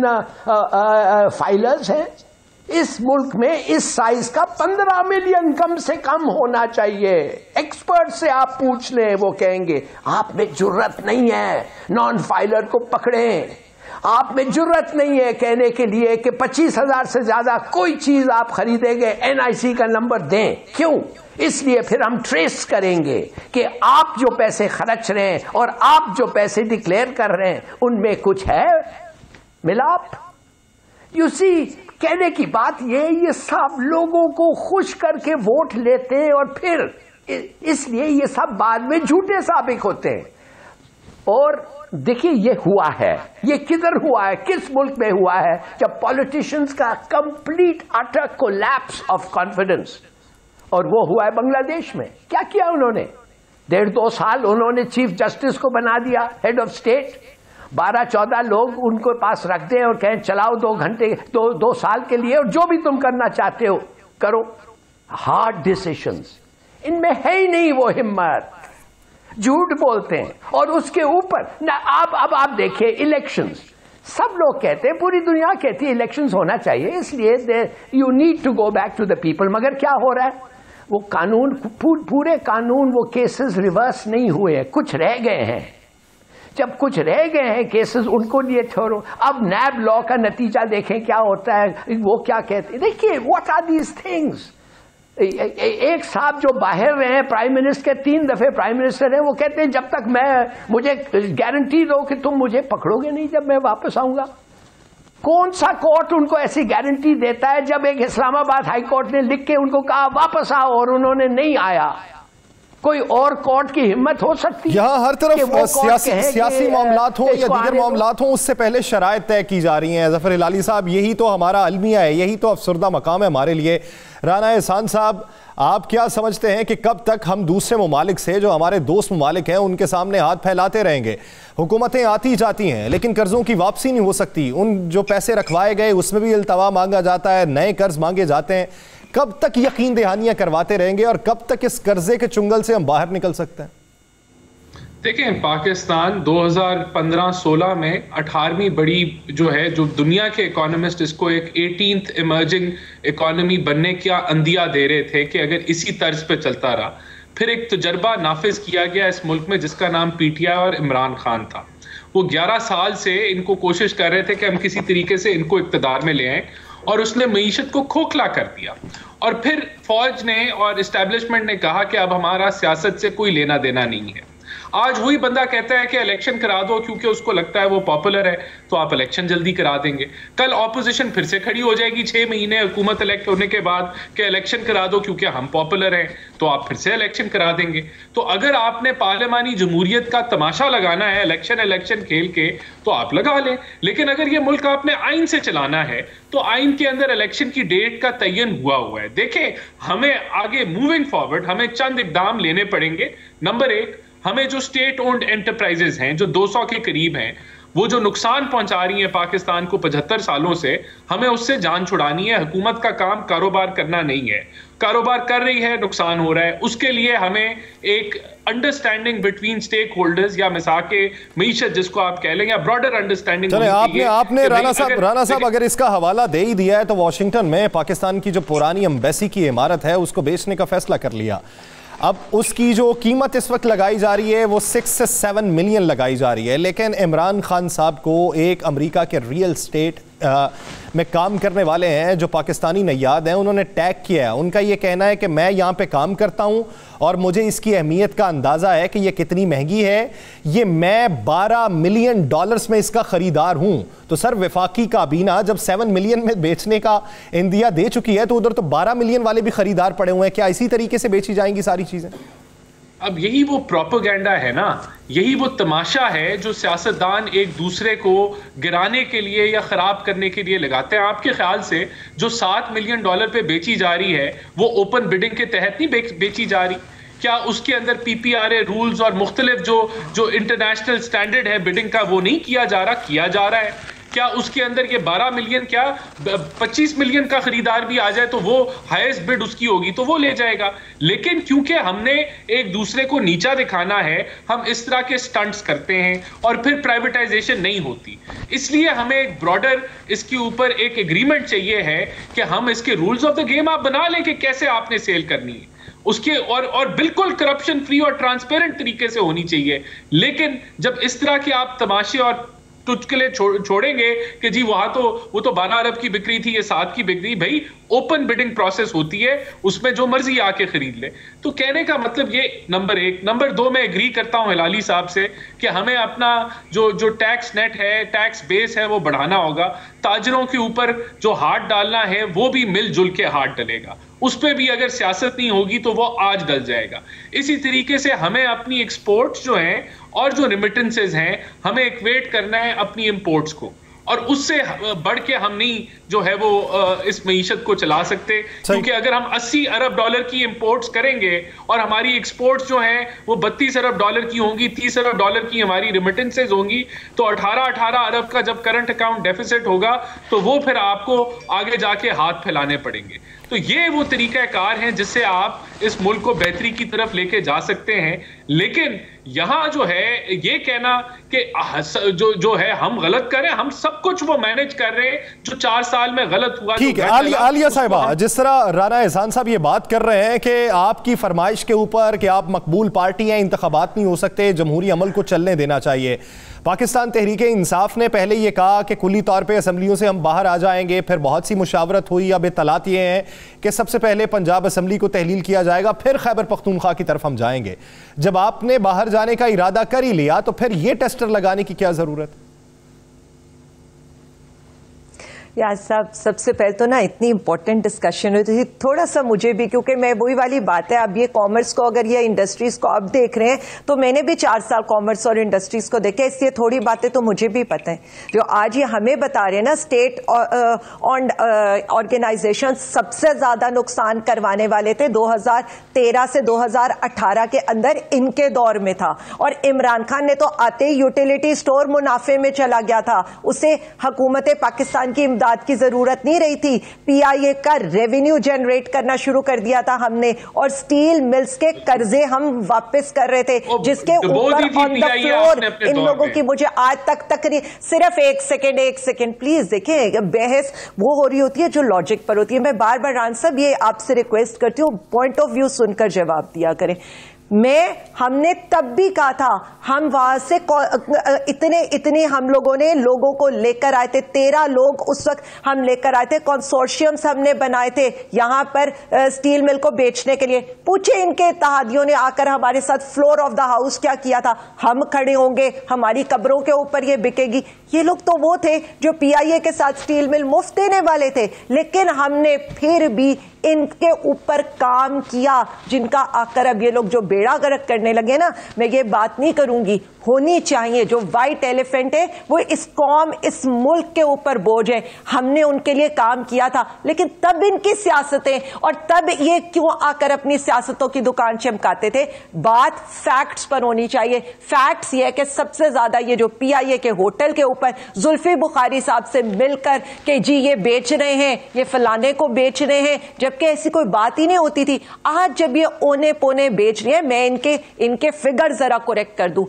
filers हैं। इस मुल्क में इस साइज का पंद्रह मिलियन कम से कम होना चाहिए। एक्सपर्ट से आप पूछ लें, वो कहेंगे आप में जुर्रत नहीं है नॉन फाइलर को पकड़ें, आप में जुर्रत नहीं है कहने के लिए कि पच्चीस हजार से ज्यादा कोई चीज आप खरीदेंगे एनआईसी का नंबर दें। क्यों? इसलिए फिर हम ट्रेस करेंगे कि आप जो पैसे खर्च रहे हैं और आप जो पैसे डिक्लेयर कर रहे हैं, उनमें कुछ है मिलाप। यू सी, कहने की बात ये ये सब लोगों को खुश करके वोट लेते हैं, और फिर इसलिए ये सब बाद में झूठे साबित होते हैं। और देखिए, ये हुआ है, ये किधर हुआ है, किस मुल्क में हुआ है? जब पॉलिटिशियंस का complete utter collapse of confidence, और वो हुआ है बांग्लादेश में। क्या किया उन्होंने? डेढ़ दो साल उन्होंने चीफ जस्टिस को बना दिया हेड ऑफ स्टेट, बारह चौदह लोग उनको पास रख दें और कहें चलाओ दो घंटे दो दो साल के लिए, और जो भी तुम करना चाहते हो करो। हार्ड डिसीजंस, इनमें है ही नहीं वो हिम्मत, झूठ बोलते हैं। और उसके ऊपर ना आप अब आप देखिए इलेक्शंस, सब लोग कहते हैं, पूरी दुनिया कहती है इलेक्शंस होना चाहिए, इसलिए you need to go back to the people. मगर क्या हो रहा है? वो कानून, पूरे कानून, वो केसेस रिवर्स नहीं हुए हैं, कुछ रह गए हैं। जब कुछ रह गए हैं केसेस, उनको लिए छोड़ो। अब नैब लॉ का नतीजा देखें क्या होता है, वो क्या कहते हैं। देखिए, व्हाट आर दीज थिंग्स। एक साहब जो बाहर रहे, प्राइम मिनिस्टर के तीन दफे प्राइम मिनिस्टर हैं, वो कहते हैं जब तक मैं, मुझे गारंटी दो कि तुम मुझे पकड़ोगे नहीं जब मैं वापस आऊंगा। कौन सा कोर्ट उनको ऐसी गारंटी देता है? जब एक इस्लामाबाद हाई कोर्ट ने लिख के उनको कहा वापस आओ और उन्होंने नहीं आया, कोई और कोर्ट की हिम्मत हो सकती है? यहाँ हर तरफ सियासी सियासी मामलात हो या दीगर मामलात हो, उससे पहले शराइत तय की जा रही हैं। जफर हिलाली साहब, यही तो हमारा अलमिया है, यही तो अफसरदा मकाम है हमारे लिए। राना एहसान साहब, आप क्या समझते हैं कि कब तक हम दूसरे ममालिक से, जो हमारे दोस्त ममालिक हैं, उनके सामने हाथ फैलाते रहेंगे? हुकूमतें आती जाती हैं, लेकिन कर्जों की वापसी नहीं हो सकती। उन जो पैसे रखवाए गए उसमें भी इल्तवा मांगा जाता है, नए कर्ज मांगे जाते हैं। कब तक यकीन दहानियां करवाते रहेंगे और कब तक इस कर्जे के चुंगल से हम बाहर निकल सकते हैं? देखें, पाकिस्तान दो हज़ार पंद्रह सोलह में अठारहवीं बड़ी जो है, जो दुनिया के इकोनॉमिस्ट इसको एक एटीन्थ इमर्जिंग इकोनॉमी बनने का अंदिया दे रहे थे कि अगर इसी तर्ज पे चलता रहा। फिर एक तजर्बा नाफिज किया गया इस मुल्क में जिसका नाम पीटीआई और इमरान खान था। वो ग्यारह साल से इनको कोशिश कर रहे थे कि हम किसी तरीके से इनको इक़्तिदार में ले आएं, और उसने मईशत को खोखला कर दिया। और फिर फौज ने और इस्टेब्लिशमेंट ने कहा कि अब हमारा सियासत से कोई लेना देना नहीं है। आज वही बंदा कहता है कि इलेक्शन करा दो क्योंकि उसको लगता है वो पॉपुलर है, तो आप इलेक्शन जल्दी करा देंगे। कल ऑपोजिशन फिर से खड़ी हो जाएगी छह महीने हुकूमत इलेक्ट होने के बाद कि इलेक्शन करा दो क्योंकि हम पॉपुलर हैं, तो आप फिर से इलेक्शन करा देंगे। तो अगर आपने पार्लिमानी जमहूरियत का तमाशा लगाना है इलेक्शन इलेक्शन खेल के, तो आप लगा लें। लेकिन अगर ये मुल्क आपने आइन से चलाना है, तो आइन के अंदर इलेक्शन की डेट का तयन हुआ हुआ है। देखें, हमें आगे मूविंग फॉरवर्ड हमें चंद इकदाम लेने पड़ेंगे। नंबर एक, हमें जो स्टेट ओन्ड एंटरप्राइजेज हैं, जो दो सौ के करीब हैं, वो जो नुकसान पहुंचा रही है पाकिस्तान को पचहत्तर सालों से, हमें उससे जान छुड़ानी है। हुकूमत का काम कारोबार करना नहीं है, कारोबार कर रही है, नुकसान हो रहा है। उसके लिए हमें एक अंडरस्टैंडिंग बिटवीन स्टेक होल्डर्स या मिसाके मईशत जिसको आप कह लें, या ब्रॉडर अंडरस्टैंडिंग। चले, आपने आपने राना साहब राना साहब अगर इसका हवाला दे ही दिया है, तो वॉशिंगटन में पाकिस्तान की जो पुरानी एम्बेसी की इमारत है उसको बेचने का फैसला कर लिया। अब उसकी जो कीमत इस वक्त लगाई जा रही है वो सिक्स से सेवन मिलियन लगाई जा रही है, लेकिन इमरान खान साहब को एक अमेरिका के रियल स्टेट आ, में काम करने वाले हैं जो पाकिस्तानी नैयाद हैं, उन्होंने टैग किया है। उनका ये कहना है कि मैं यहाँ पे काम करता हूँ और मुझे इसकी अहमियत का अंदाज़ा है कि ये कितनी महंगी है, ये मैं बारह मिलियन डॉलर्स में इसका ख़रीदार हूँ। तो सर वफाकी काबीना जब सेवन मिलियन में बेचने का इंदिया दे चुकी है तो उधर तो बारह मिलियन वाले भी ख़रीदार पड़े हुए हैं। क्या इसी तरीके से बेची जाएंगी सारी चीज़ें? अब यही वो प्रोपेगेंडा है ना, यही वो तमाशा है जो सियासतदान एक दूसरे को गिराने के लिए या खराब करने के लिए लगाते हैं। आपके ख्याल से जो सात मिलियन डॉलर पे बेची जा रही है वो ओपन बिडिंग के तहत नहीं बेची जा रही? क्या उसके अंदर पीपीआरए रूल्स और मुख्तलिफ जो जो इंटरनेशनल स्टैंडर्ड है बिडिंग का वो नहीं किया जा रहा? किया जा रहा है। क्या उसके अंदर ये बारह मिलियन क्या पच्चीस मिलियन का खरीदार भी आ जाए तो वो हाईएस्ट बिड उसकी होगी तो वो ले जाएगा। लेकिन क्योंकि हमने एक दूसरे को नीचा दिखाना है, हम इस तरह के स्टंट्स करते हैं और फिर प्राइवेटाइजेशन नहीं होती। इसलिए हमें एक ब्रॉडर इसके ऊपर एक एग्रीमेंट चाहिए है कि हम इसके रूल्स ऑफ द गेम आप बना लें कि कैसे आपने सेल करनी है उसके, और और बिल्कुल करप्शन फ्री और ट्रांसपेरेंट तरीके से होनी चाहिए। लेकिन जब इस तरह के आप तमाशे और चुटकुले छो, छोड़ेंगे कि जी वहां तो वो तो बारह अरब की बिक्री थी, ये सात की बिक्री, भाई ओपन बिडिंग प्रोसेस होती है, उसमें जो मर्जी आके खरीद ले। तो कहने का मतलब ये नंबर एक। नंबर दो, मैं एग्री करता हूं हिलाली साहब से कि हमें अपना जो जो टैक्स नेट है, टैक्स बेस है, वो बढ़ाना होगा। ताजरों के ऊपर जो हाथ डालना है वो भी मिलजुल के हाथ डलेगा, उस पर भी अगर सियासत नहीं होगी तो वो आज डल जाएगा। इसी तरीके से हमें अपनी एक्सपोर्ट्स जो हैं और जो रिमिटेंसेज हैं हमें इक्वेट करना है अपनी इंपोर्ट्स को, और उससे बढ़ के हम नहीं जो है वो इस मईशत को चला सकते। क्योंकि अगर हम अस्सी अरब डॉलर की इंपोर्ट्स करेंगे और हमारी एक्सपोर्ट्स जो हैं वो बत्तीस अरब डॉलर की होंगी, तीस अरब डॉलर की हमारी रिमिटेंसेज होंगी, तो अठारह अठारह अरब का जब करंट अकाउंट डेफिसिट होगा तो वो फिर आपको आगे जाके हाथ फैलाने पड़ेंगे। तो ये वो तरीकाकार हैं जिससे आप इस मुल्क को बेहतरी की तरफ लेके जा सकते हैं। लेकिन यहां जो है ये कहना कि जो जो है हम गलत कर रहे हैं, हम सब कुछ वो मैनेज कर रहे हैं जो चार साल में गलत हुआ। ठीक है आलिया, आलिया साहिबा, जिस तरह राना एहसान साहब ये बात कर रहे हैं कि आपकी फरमाइश के ऊपर कि आप मकबूल पार्टी हैं, इंतखाबात नहीं हो सकते, जमहूरी अमल को चलने देना चाहिए। पाकिस्तान तहरीक इंसाफ ने पहले ये कहा कि कुल्ली तौर पे असम्बलियों से हम बाहर आ जाएंगे, फिर बहुत सी मुशावरत हुई। अब इत्तलात ये हैं कि सबसे पहले पंजाब असम्बली को तहलील किया जाएगा, फिर खैबर पख्तूनख्वा की तरफ हम जाएंगे। जब आपने बाहर जाने का इरादा कर ही लिया तो फिर ये टेस्टर लगाने की क्या जरूरत? यार साहब, सबसे पहले तो ना इतनी इंपॉर्टेंट डिस्कशन हुई थी, थोड़ा सा मुझे भी, क्योंकि मैं वही वाली बात है, अब ये कॉमर्स को अगर ये इंडस्ट्रीज को अब देख रहे हैं तो मैंने भी चार साल कॉमर्स और इंडस्ट्रीज को देखा, इसलिए थोड़ी बातें तो मुझे भी पता है। जो आज ये हमें बता रहे हैं ना, स्टेट ऑन ऑर्गेनाइजेशन सबसे ज्यादा नुकसान करवाने वाले थे दो हजार तेरह से दो हजार अठारह के अंदर, इनके दौर में था। और इमरान खान ने तो आते ही यूटिलिटी स्टोर मुनाफे में चला गया था, उसे हुकूमत पाकिस्तान की की जरूरत नहीं रही थी। पीआईए का रेवेन्यू जनरेट करना शुरू कर दिया था हमने, और स्टील मिल्स के कर्जे हम वापस कर रहे थे, जिसके ऊपर ऑन द फ्लोर इन लोगों की, मुझे आज तक तक सिर्फ एक सेकेंड एक सेकेंड प्लीज देखिए, बहस वो हो रही होती है जो लॉजिक पर होती है। मैं बार बार रान साहब ये आपसे रिक्वेस्ट करती हूँ, पॉइंट ऑफ व्यू सुनकर जवाब दिया करें। मैं हमने तब भी कहा था, हम वहां से इतने इतने हम लोगों ने लोगों को लेकर आए थे, तेरह लोग उस वक्त हम लेकर आए थे, कंसोर्शियम्स हमने बनाए थे यहां पर स्टील मिल को बेचने के लिए। पूछे इनके इत्तेहादियों ने आकर हमारे साथ फ्लोर ऑफ द हाउस क्या किया था, हम खड़े होंगे, हमारी कब्रों के ऊपर ये बिकेगी। ये लोग तो वो थे जो पीआईए के साथ स्टील मिल मुफ्त देने वाले थे, लेकिन हमने फिर भी इनके ऊपर काम किया, जिनका आकर अब ये लोग जो बेड़ा गर्क करने लगे ना, मैं ये बात नहीं करूंगी, होनी चाहिए। जो व्हाइट एलिफेंट है वो इस कौम, इस मुल्क के ऊपर बोझ है, हमने उनके लिए काम किया था। लेकिन तब इनकी सियासतें, और तब ये क्यों आकर अपनी सियासतों की दुकान चमकाते थे? बात फैक्ट्स पर होनी चाहिए। फैक्ट्स ये है कि सबसे ज्यादा ये जो पीआईए के होटल के ऊपर जुल्फी बुखारी साहब से मिलकर कि जी ये बेच रहे हैं, ये फलाने को बेच रहे हैं, जबकि ऐसी कोई बात ही नहीं होती थी। आज जब ये ओने पोने बेच रही है, मैं इनके इनके फिगर जरा करेक्ट कर दूं,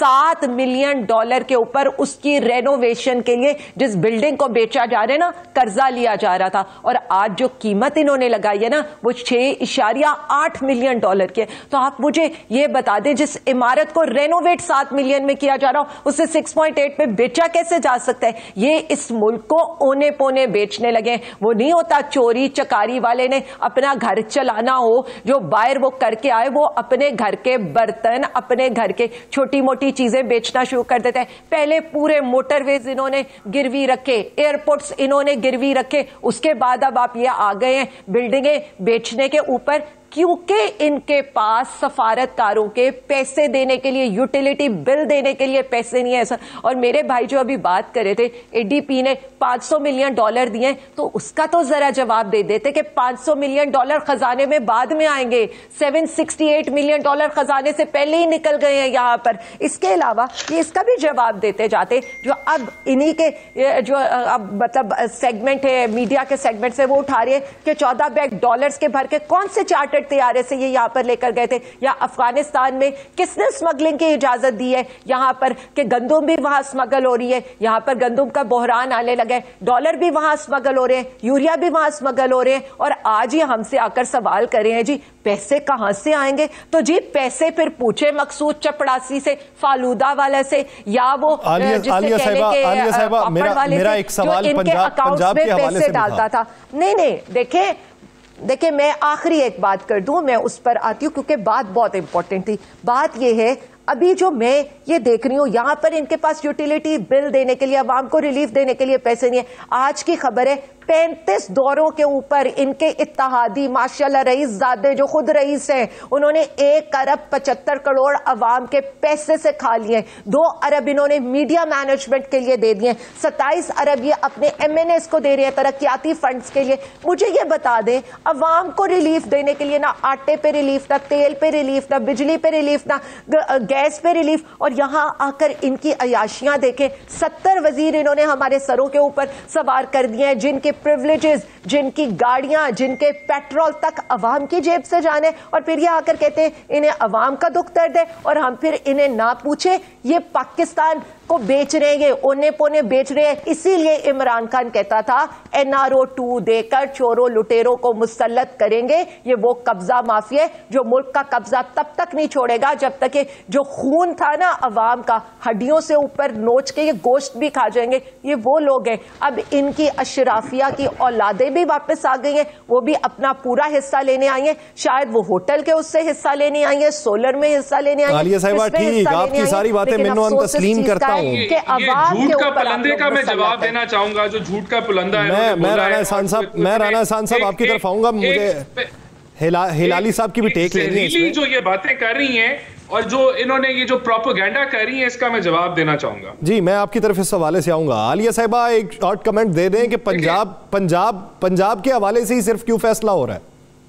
सात मिलियन डॉलर के ऊपर उसकी रेनोवेशन के लिए जिस बिल्डिंग को बेचा जा रहा है ना, कर्जा लिया जा रहा था, और आज जो कीमत इन्होंने लगाई है ना वो छह इशारिया आठ मिलियन डॉलर की है। तो आप मुझे ये बता दें, जिस इमारत को रेनोवेट सात मिलियन में किया जा रहा हो उसे छह पॉइंट आठ पे बेचा कैसे जा सकता है? ये इस मुल्क को ओने पोने बेचने लगे। वो नहीं होता चोरी चकारी वाले ने अपना घर चलाना हो, जो बाहर वो करके आए वो अपने घर के बर्तन, अपने घर के छोटी मोटी चीजें बेचना शुरू कर देते हैं। पहले पूरे मोटरवेज इन्होंने गिरवी रखे, एयरपोर्ट्स इन्होंने गिरवी रखे, उसके बाद अब आप ये आ गए हैं बिल्डिंगें बेचने के ऊपर, क्योंकि इनके पास सफारतकारों के पैसे देने के लिए, यूटिलिटी बिल देने के लिए पैसे नहीं है। और मेरे भाई जो अभी बात कर रहे थे, एडीपी ने पाँच सौ मिलियन डॉलर दिए, तो उसका तो जरा जवाब दे देते कि पाँच सौ मिलियन डॉलर खजाने में बाद में आएंगे, सात सौ अड़सठ मिलियन डॉलर खजाने से पहले ही निकल गए हैं यहां पर। इसके अलावा ये इसका भी जवाब देते जाते, जो अब इन्हीं के जो अब मतलब सेगमेंट है मीडिया के सेगमेंट से वो उठा रहे हैं कि चौदह बैग डॉलर्स के भर के कौन से चार्टर्ड तैयारे से ये यहां पर लेकर गए थे, या अफगानिस्तान में किसने स्मगलिंग की इजाजत दी है यहां पर कि गंदुम भी वहां स्मगल हो रही है, यहां पर गंदुम का बहरान आने लगा है, डॉलर भी वहां स्मगल हो रहे हैं, यूरिया भी वहां स्मगल हो रहे हैं, और आज ये हमसे आकर सवाल कर रहे हैं जी पैसे कहां से आएंगे? तो जी पैसे फिर पूछे मकसूद चपड़ासी से, फालूदा वाले से, या वो आलिया साहिबा, मेरा मेरा एक सवाल पंजाब पंजाब के हवाले से डालता था। नहीं नहीं देखिए देखिए मैं आखिरी एक बात कर दूं, मैं उस पर आती हूं क्योंकि बात बहुत इंपॉर्टेंट थी। बात यह है, अभी जो मैं ये देख रही हूं यहां पर इनके पास यूटिलिटी बिल देने के लिए, अवाम को रिलीफ देने के लिए पैसे नहीं है। आज की खबर है पैंतीस दौरों के ऊपर इनके इत्तहादी माशाल्लाह रईस ज़ादे जो खुद रईस हैं, उन्होंने एक अरब पचहत्तर करोड़ अवाम के पैसे से खा लिए, दो अरब इन्होंने मीडिया मैनेजमेंट के लिए दे दिए, सत्ताईस अरब ये अपने एम एन एस को दे रहे हैं तरक्याती फंड्स के लिए। मुझे ये बता दें, अवाम को रिलीफ देने के लिए ना आटे पे रिलीफ, ना तेल पे रिलीफ, ना बिजली पे रिलीफ, ना गैस पे रिलीफ, और यहां आकर इनकी अयाशियां देखें। सत्तर वजीर इन्होंने हमारे सरों के ऊपर सवार कर दिए हैं, जिनके प्रिविलेजेस, जिनकी गाड़ियां, जिनके पेट्रोल तक अवाम की जेब से जाने, और फिर ये आकर कहते हैं इन्हें अवाम का दुख दर्द है, और हम फिर इन्हें ना पूछे ये पाकिस्तान को बेच रहे हैं, ये ओने पोने बेच रहे हैं। इसीलिए इमरान खान कहता था एन आर ओ टू देकर चोरों लुटेरों को मुसल्लत करेंगे। ये वो कब्जा माफिया जो मुल्क का कब्जा तब तक नहीं छोड़ेगा जब तक ये जो खून था ना अवाम का, हड्डियों से ऊपर नोच के ये गोश्त भी खा जाएंगे। ये वो लोग हैं। अब इनकी अशराफिया की औलादें भी वापस आ गई हैं, वो भी अपना पूरा हिस्सा लेने आई हैं। शायद वो होटल के उससे हिस्सा लेने आई हैं, सोलर में हिस्सा लेने आई हैं। आलिया साहिबा ठीक, आपकी सारी बातें मैं तस्लीम करता हूं। ये झूठ का पलंदे का मैं जवाब देना चाहूंगा, जो झूठ का पुलंदा है। मैं मैं राना एहसान साहब मैं राना एहसान साहब आपकी तरफ आऊंगा। मुझे हिला, हिलाली साहब की भी टेक लेनी है इसमें। जो ये बातें कर रही हैं और जो इन्होंने ये जो प्रोपेगेंडा कर रही है, इसका मैं जवाब देना चाहूंगा। जी मैं आपकी तरफ इस हवाले से आऊंगा। आलिया साहिबा एक शॉर्ट कमेंट दे दें कि पंजाब पंजाब पंजाब के हवाले से ही सिर्फ क्यों फैसला हो रहा है?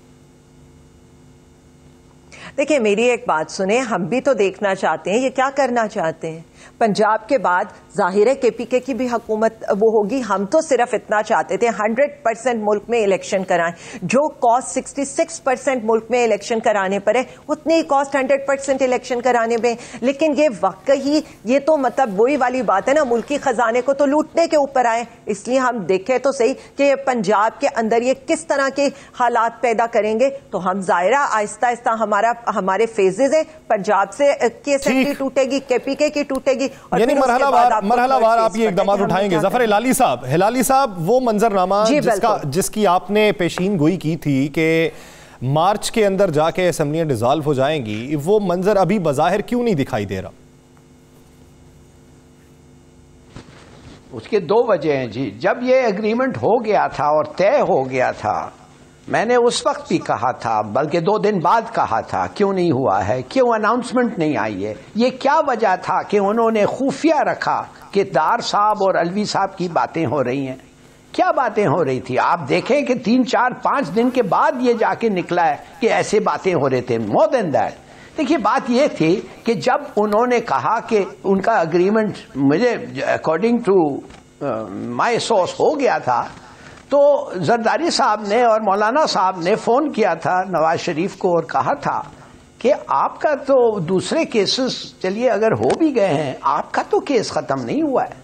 देखिए मेरी एक बात सुने, हम भी तो देखना चाहते हैं ये क्या करना चाहते हैं। पंजाब के बाद जाहिर है केपीके की भी हुकूमत वो होगी। हम तो सिर्फ इतना चाहते थे हंड्रेड परसेंट मुल्क में इलेक्शन कराएं। जो कॉस्ट सिक्सटी सिक्स परसेंट मुल्क में इलेक्शन कराने पर है, उतनी कॉस्ट हंड्रेड परसेंट इलेक्शन कराने में। लेकिन ये वाकई ये तो मतलब वही वाली बात है ना, मुल्की खजाने को तो लूटने के ऊपर आए। इसलिए हम देखें तो सही कि पंजाब के अंदर ये किस तरह के हालात पैदा करेंगे। तो हम जाहिर आहिस्ता आहिस्ता हमारा हमारे फेजेज है, पंजाब से की असेंबली टूटेगी, केपीके की टूटेगी, यानी मरहलावार मरहलावार आप ये इकदाम उठाएंगे। जफर हिलाली साहब, हिलाली साहब वो मंजरनामा जिसका जिसकी आपने पेशीन गोई की थी कि मार्च के अंदर जाके असेंबलियां डिसॉल्व हो जाएंगी, वो मंजर अभी बज़ाहिर क्यों नहीं दिखाई दे रहा? उसके दो वजह हैं जी। जब ये एग्रीमेंट हो गया था और तय हो गया था, मैंने उस वक्त भी कहा था, बल्कि दो दिन बाद कहा था, क्यों नहीं हुआ है, क्यों अनाउंसमेंट नहीं आई है। ये क्या वजह था कि उन्होंने खुफिया रखा कि दार साहब और अलवी साहब की बातें हो रही हैं। क्या बातें हो रही थी? आप देखें कि तीन चार पांच दिन के बाद ये जाके निकला है कि ऐसे बातें हो रहे थे। मोर देन दैट, देखिए बात ये थी कि जब उन्होंने कहा कि उनका अग्रीमेंट मुझे अकॉर्डिंग टू माई सोर्स हो गया था, तो जरदारी साहब ने और मौलाना साहब ने फोन किया था नवाज शरीफ को और कहा था कि आपका तो दूसरे केसेस चलिए अगर हो भी गए हैं, आपका तो केस खत्म नहीं हुआ है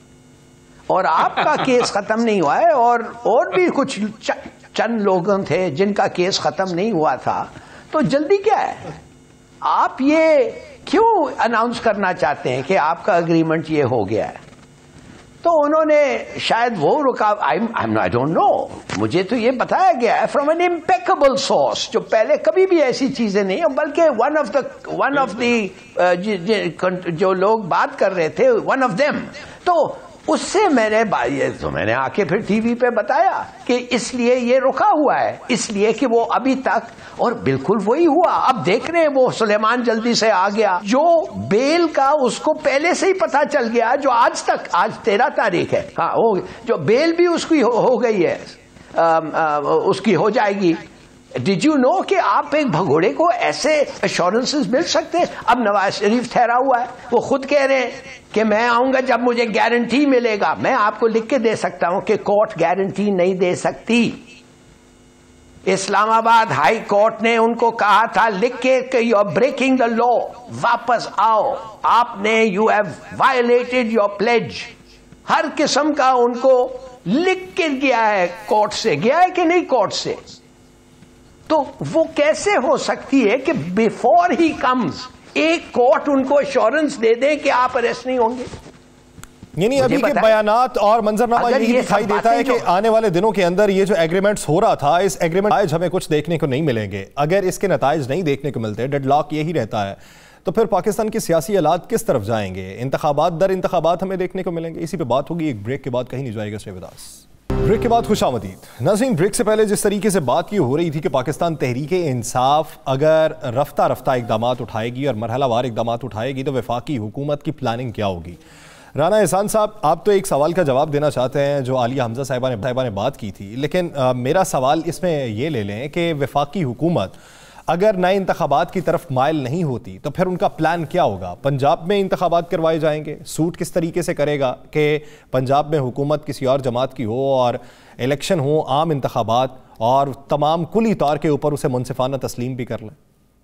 और आपका केस खत्म नहीं हुआ है और और भी कुछ चंद लोग थे जिनका केस खत्म नहीं हुआ था, तो जल्दी क्या है? आप ये क्यों अनाउंस करना चाहते हैं कि आपका अग्रीमेंट ये हो गया है? तो उन्होंने शायद वो रुका, आई आई डोंट नो, मुझे तो ये बताया गया है फ्रॉम एन इम्पेकेबल सोर्स, जो पहले कभी भी ऐसी चीजें नहीं, बल्कि one of the one of the जो लोग बात कर रहे थे, वन ऑफ देम, तो उससे मैंने ये तो मैंने आके फिर टीवी पे बताया कि इसलिए ये रुका हुआ है, इसलिए कि वो अभी तक, और बिल्कुल वही हुआ। अब देख रहे हैं वो सुलेमान जल्दी से आ गया, जो बेल का उसको पहले से ही पता चल गया, जो आज तक, आज तेरह तारीख है, हाँ हो, जो बेल भी उसकी हो, हो गई है, आ, आ, उसकी हो जाएगी। डिड यू नो कि आप एक भगोड़े को ऐसे एश्योरेंसेस मिल सकते हैं? अब नवाज शरीफ ठहरा हुआ है, वो खुद कह रहे हैं कि मैं आऊंगा जब मुझे गारंटी मिलेगा। मैं आपको लिख के दे सकता हूं कि कोर्ट गारंटी नहीं दे सकती। इस्लामाबाद हाई कोर्ट ने उनको कहा था लिख के कि you are breaking the law, वापस आओ, आपने you have violated your pledge. हर किस्म का उनको लिख के गया है, कोर्ट से गया है कि नहीं कोर्ट से? तो वो कैसे हो सकती है कि बिफोर ही कम्स एक कोर्ट उनको एश्योरेंस दे दे कि आप अरेस्ट नहीं होंगे? यानी अभी के बयानात और मंजरनामा यही दिखाई देता है कि आने वाले दिनों के अंदर ये जो एग्रीमेंट्स हो रहा था, इस एग्रीमेंट आज हमें कुछ देखने को नहीं मिलेंगे। अगर इसके नताइज नहीं देखने को मिलते, डेडलॉक यही रहता है, तो फिर पाकिस्तान की सियासी हालात किस तरफ जाएंगे? इंतखाबात दर इंतखाबात हमें देखने को मिलेंगे। इसी पे बात होगी, एक ब्रेक के बाद कहीं नहीं जाएगा श्रेयदास। ब्रेक के बाद खुशामदीद नाज़रीन। ब्रेक से पहले जिस तरीके से बात की हो रही थी कि पाकिस्तान तहरीके इंसाफ अगर रफ्ता रफ्ता इकदाम उठाएगी और मरहलावार इकदाम उठाएगी तो वफाकी हुकूमत की प्लानिंग क्या होगी? राना एहसान साहब, आप तो एक सवाल का जवाब देना चाहते हैं जो आलिया हमजा साहिबा ने साहिबा ने बात की थी, लेकिन आ, मेरा सवाल इसमें ये ले लें कि वफाकी हुकूमत अगर नए इंतखाबात की तरफ माइल नहीं होती तो फिर उनका प्लान क्या होगा? पंजाब में इंतखाबात करवाए जाएंगे, सूट किस तरीके से करेगा कि पंजाब में हुकूमत किसी और जमात की हो और इलेक्शन हो, आम इंतखाबात, और तमाम कुली तौर के ऊपर उसे मुनसिफाना तस्लीम भी कर लें?